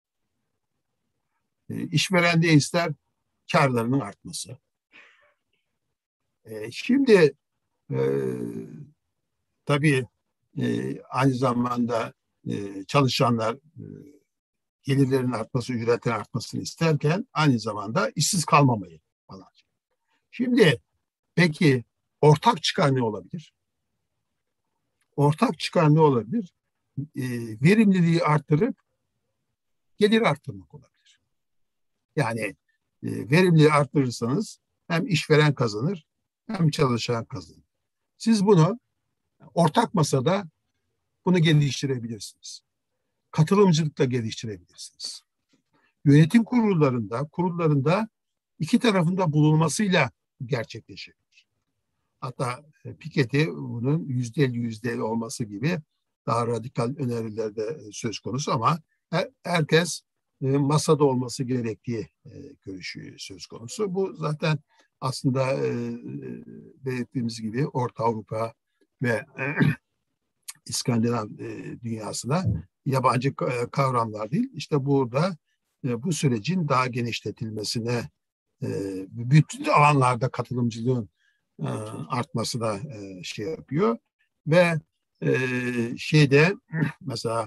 E, işveren de ister? Karlarının artması. E, şimdi e, tabii e, aynı zamanda e, çalışanlar e, gelirlerin artması, ücretlerin artmasını isterken aynı zamanda işsiz kalmamayı falan. Şimdi peki ortak çıkar ne olabilir? Ortak çıkar ne olabilir? E, verimliliği arttırıp gelir arttırmak olabilir. Yani e, verimliliği arttırırsanız hem işveren kazanır hem çalışan kazanır. Siz bunu ortak masada bunu geliştirebilirsiniz. Katılımcılıkla geliştirebilirsiniz. Yönetim kurullarında, kurullarında iki tarafında bulunmasıyla gerçekleşebilir. Hatta Piketty bunun yüzde elli yüzde elli olması gibi daha radikal önerilerde söz konusu ama herkes masada olması gerektiği görüşü söz konusu. Bu zaten aslında belirttiğimiz gibi Orta Avrupa ve İskandinav dünyasına yabancı kavramlar değil. İşte burada bu sürecin daha genişletilmesine, bütün alanlarda katılımcılığın artmasına şey yapıyor ve şeyde mesela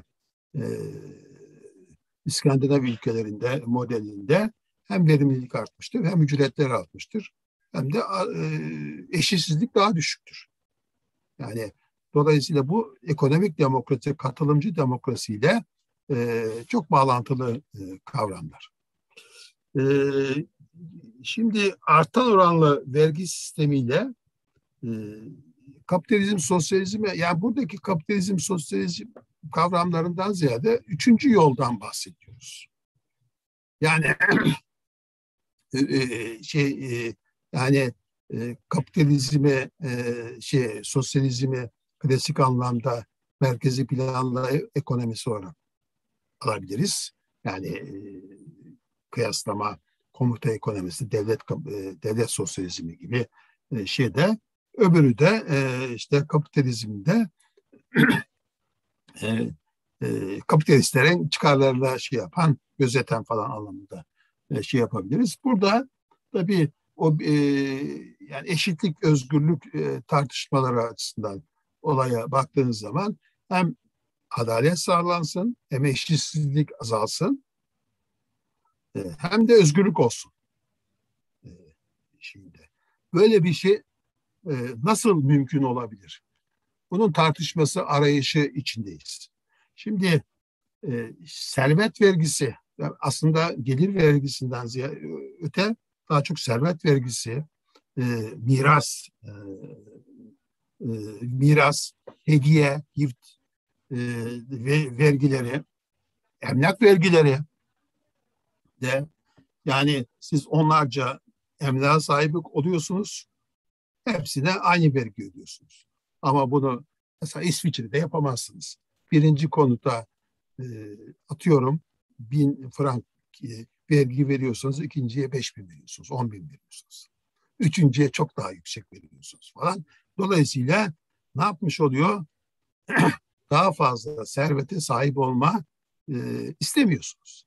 İskandinav ülkelerinde modelinde hem verimlilik artmıştır, hem ücretler artmıştır, hem de eşitsizlik daha düşüktür. Yani dolayısıyla bu ekonomik demokrasi, katılımcı demokrasiyle e, çok bağlantılı e, kavramlar. E, şimdi artan oranlı vergi sistemiyle e, kapitalizm, sosyalizme, yani buradaki kapitalizm, sosyalizm kavramlarından ziyade üçüncü yoldan bahsediyoruz. Yani e, şey e, yani e, kapitalizmi, e, şey sosyalizmi klasik anlamda merkezi planlı ekonomisi olarak alabiliriz. Yani e, kıyaslama komuta ekonomisi, devlet e, devlet sosyalizmi gibi e, şeyde, öbürü de e, işte kapitalizmde e, e, kapitalistlerin çıkarlarıyla şey yapan, gözeten falan anlamında e, şey yapabiliriz. Burada tabii o e, yani eşitlik, özgürlük e, tartışmaları açısından olaya baktığınız zaman hem adalet sağlansın, hem eşitsizlik azalsın, e, hem de özgürlük olsun. E, şimdi böyle bir şey e, nasıl mümkün olabilir? bunun tartışması arayışı içindeyiz. Şimdi e, servet vergisi aslında gelir vergisinden ziyade, öte daha çok servet vergisi, e, miras, e, e, miras, hediye, gift e, ve vergileri, emlak vergileri de, yani siz onlarca emlak sahibi oluyorsunuz. Hepsine aynı vergi ödüyorsunuz. Ama bunu mesela İsviçre'de yapamazsınız. Birinci konuta e, atıyorum bin frank e, vergi veriyorsunuz. İkinciye beş bin veriyorsunuz. On bin veriyorsunuz. Üçüncüye çok daha yüksek veriyorsunuz falan. Dolayısıyla ne yapmış oluyor? Daha fazla servete sahip olma e, istemiyorsunuz.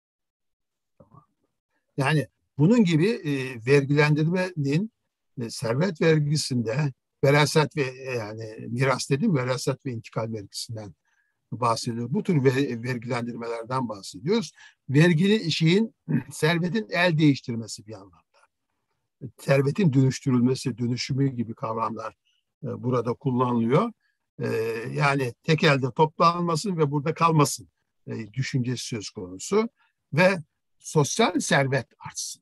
Yani bunun gibi e, vergilendirmenin e, servet vergisinde veraset ve e, yani miras dedim, veraset ve intikal vergisinden bahsediyor. Bu tür ver, vergilendirmelerden bahsediyoruz. Vergili şeyin, servetin el değiştirmesi bir anlamda. Servetin dönüştürülmesi, dönüşümü gibi kavramlar e, burada kullanılıyor. E, yani tek elde toplanmasın ve burada kalmasın e, düşüncesi söz konusu ve sosyal servet artsın.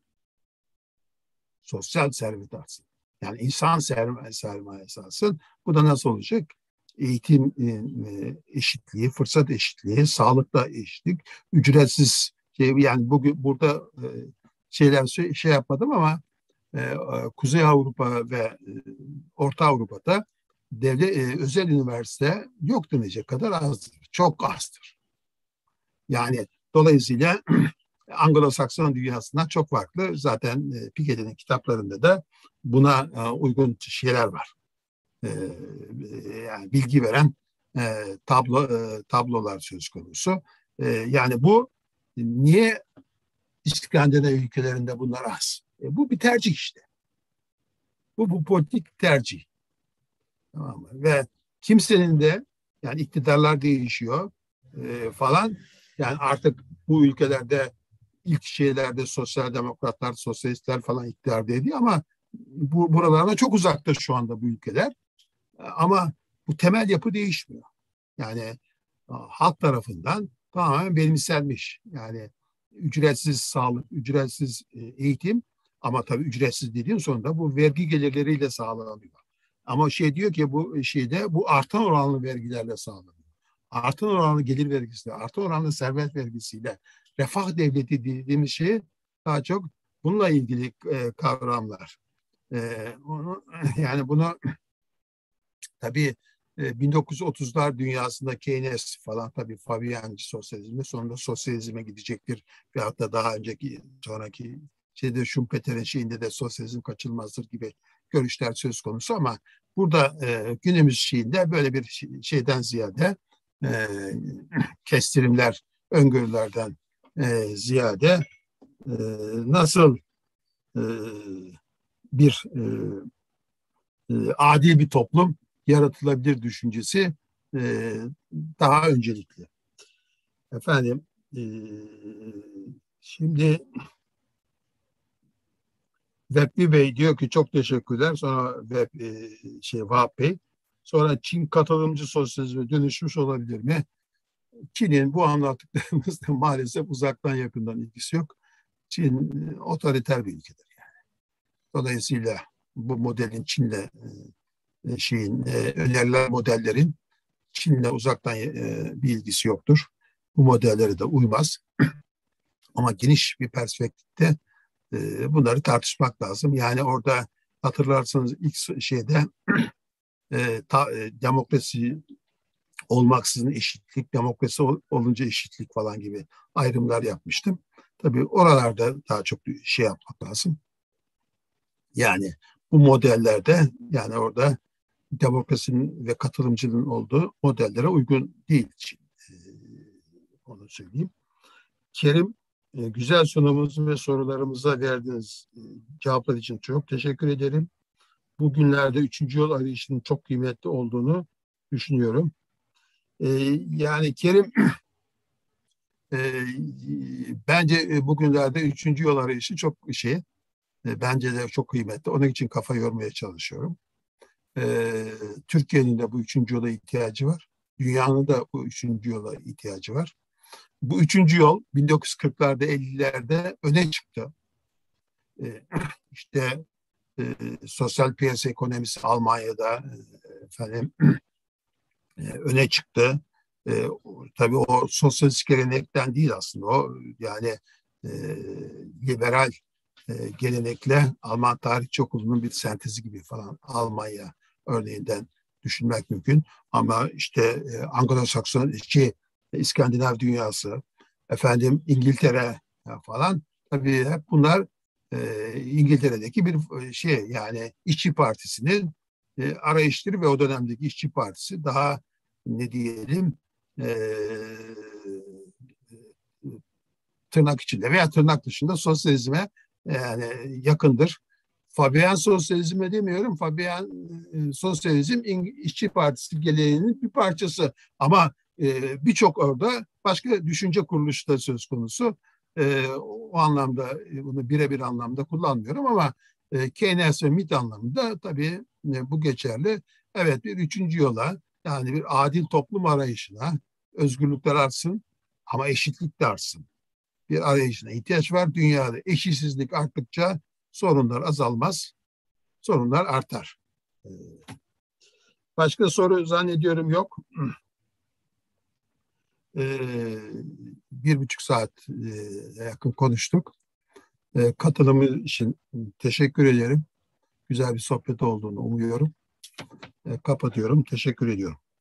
Sosyal servet artsın. Yani insan sermaye, sermaye esasın. Bu da nasıl olacak? Eğitim e, eşitliği, fırsat eşitliği, sağlıkla eşitlik, ücretsiz şey, yani bugün burada e, şeyler şey, şey yapmadım ama e, Kuzey Avrupa ve e, Orta Avrupa'da devlet e, özel üniversite yok denecek kadar azdır. Çok azdır. Yani dolayısıyla Anglo-Sakson dünyasından çok farklı. Zaten e, Piketty'nin kitaplarında da buna e, uygun şeyler var. E, yani bilgi veren e, tablo e, tablolar söz konusu. E, yani bu niye İskandinav ülkelerinde bunlar az? E, bu bir tercih işte. Bu bu politik tercih. Tamam mı? Ve kimsenin de, yani iktidarlar değişiyor e, falan. Yani artık bu ülkelerde ilk şeylerde sosyal demokratlar, sosyalistler falan iktidardaydı ama bu buralarına çok uzakta şu anda bu ülkeler. Ama bu temel yapı değişmiyor. Yani halk tarafından tamamen benimsenmiş. Yani ücretsiz sağlık, ücretsiz eğitim, ama tabii ücretsiz dediğin sonunda bu vergi gelirleriyle sağlanıyor. Ama şey diyor ki bu şeyde bu artan oranlı vergilerle sağlanıyor. Artan oranlı gelir vergisiyle, artan oranlı servet vergisiyle refah devleti dediğimiz şey daha çok bununla ilgili e, kavramlar. E, onu, yani bunu tabii e, bin dokuz yüz otuzlar dünyasında Keynes falan, tabii Fabianci sosyalizmi, sonunda sosyalizme gidecektir. Veyahut da daha önceki, sonraki şeyde Schumpeter'in şeyinde de sosyalizm kaçınılmazdır gibi görüşler söz konusu, ama burada e, günümüz şeyinde böyle bir şeyden ziyade e, kestirimler, öngörülerden e, ziyade e, nasıl e, bir e, e, adil bir toplum yaratılabilir düşüncesi e, daha öncelikli. Efendim, e, şimdi Vehbi Bey diyor ki çok teşekkürler. Sonra Vehb, e, şey Vahap Bey. Sonra Çin katılımcı sosyalizme dönüşmüş olabilir mi? Çin'in bu anlattıklarımızda maalesef uzaktan yakından ilgisi yok. Çin e, otoriter bir ülkedir yani. Dolayısıyla bu modelin Çin'le e, şeyin e, önerilen modellerin Çin'le uzaktan e, bir ilgisi yoktur. Bu modellere de uymaz. Ama geniş bir perspektifte e, bunları tartışmak lazım. Yani orada hatırlarsanız ilk şeyde e, ta, e, demokrasi olmaksızın eşitlik, demokrasi olunca eşitlik falan gibi ayrımlar yapmıştım. Tabii oralarda daha çok şey yapmak lazım. Yani bu modellerde, yani orada demokrasinin ve katılımcılığın olduğu modellere uygun değil Çin. Ee, onu söyleyeyim. Kerim, e, güzel sunumumuz ve sorularımıza verdiğiniz e, cevaplar için çok teşekkür ederim. Bugünlerde üçüncü yol arayışının çok kıymetli olduğunu düşünüyorum. E, yani Kerim, e, bence bugünlerde üçüncü yol arayışı çok şey, e, bence de çok kıymetli. Onun için kafa yormaya çalışıyorum. e, Türkiye'nin de bu üçüncü yola ihtiyacı var. Dünyanın da bu üçüncü yola ihtiyacı var. Bu üçüncü yol bin dokuz yüz kırklarda ellilerde öne çıktı. E, işte e, sosyal piyasa ekonomisi Almanya'da e, efendim e, öne çıktı. E, tabii o sosyalist gelenekten değil aslında o yani e, liberal e, gelenekle Alman Tarihçi Okulu'nun bir sentezi gibi falan Almanya örneğinden düşünmek mümkün. Ama işte e, Anglo-Sakson, iki İskandinav dünyası, efendim İngiltere falan tabii hep bunlar e, İngiltere'deki bir şey yani İşçi Partisi'nin e, arayışları ve o dönemdeki İşçi Partisi daha ne diyelim e, tırnak içinde veya tırnak dışında sosyalizme yani yakındır. Fabian sosyalizme demiyorum. Fabian e, sosyalizm İşçi Partisi geleneğinin bir parçası. Ama e, birçok orada başka düşünce kuruluşları söz konusu. E, o anlamda e, bunu birebir anlamda kullanmıyorum ama e, Keynes ve Mitt anlamında tabii e, bu geçerli. Evet bir üçüncü yola yani bir adil toplum arayışına özgürlükler artsın ama eşitlik de artsın bir arayışına ihtiyaç var. Dünyada eşitsizlik arttıkça sorunlar azalmaz, sorunlar artar. Başka soru zannediyorum yok. Ee, bir buçuk saat e, yakın konuştuk. E, katılımı için teşekkür ederim. Güzel bir sohbet olduğunu umuyorum. E, kapatıyorum. Teşekkür ediyorum.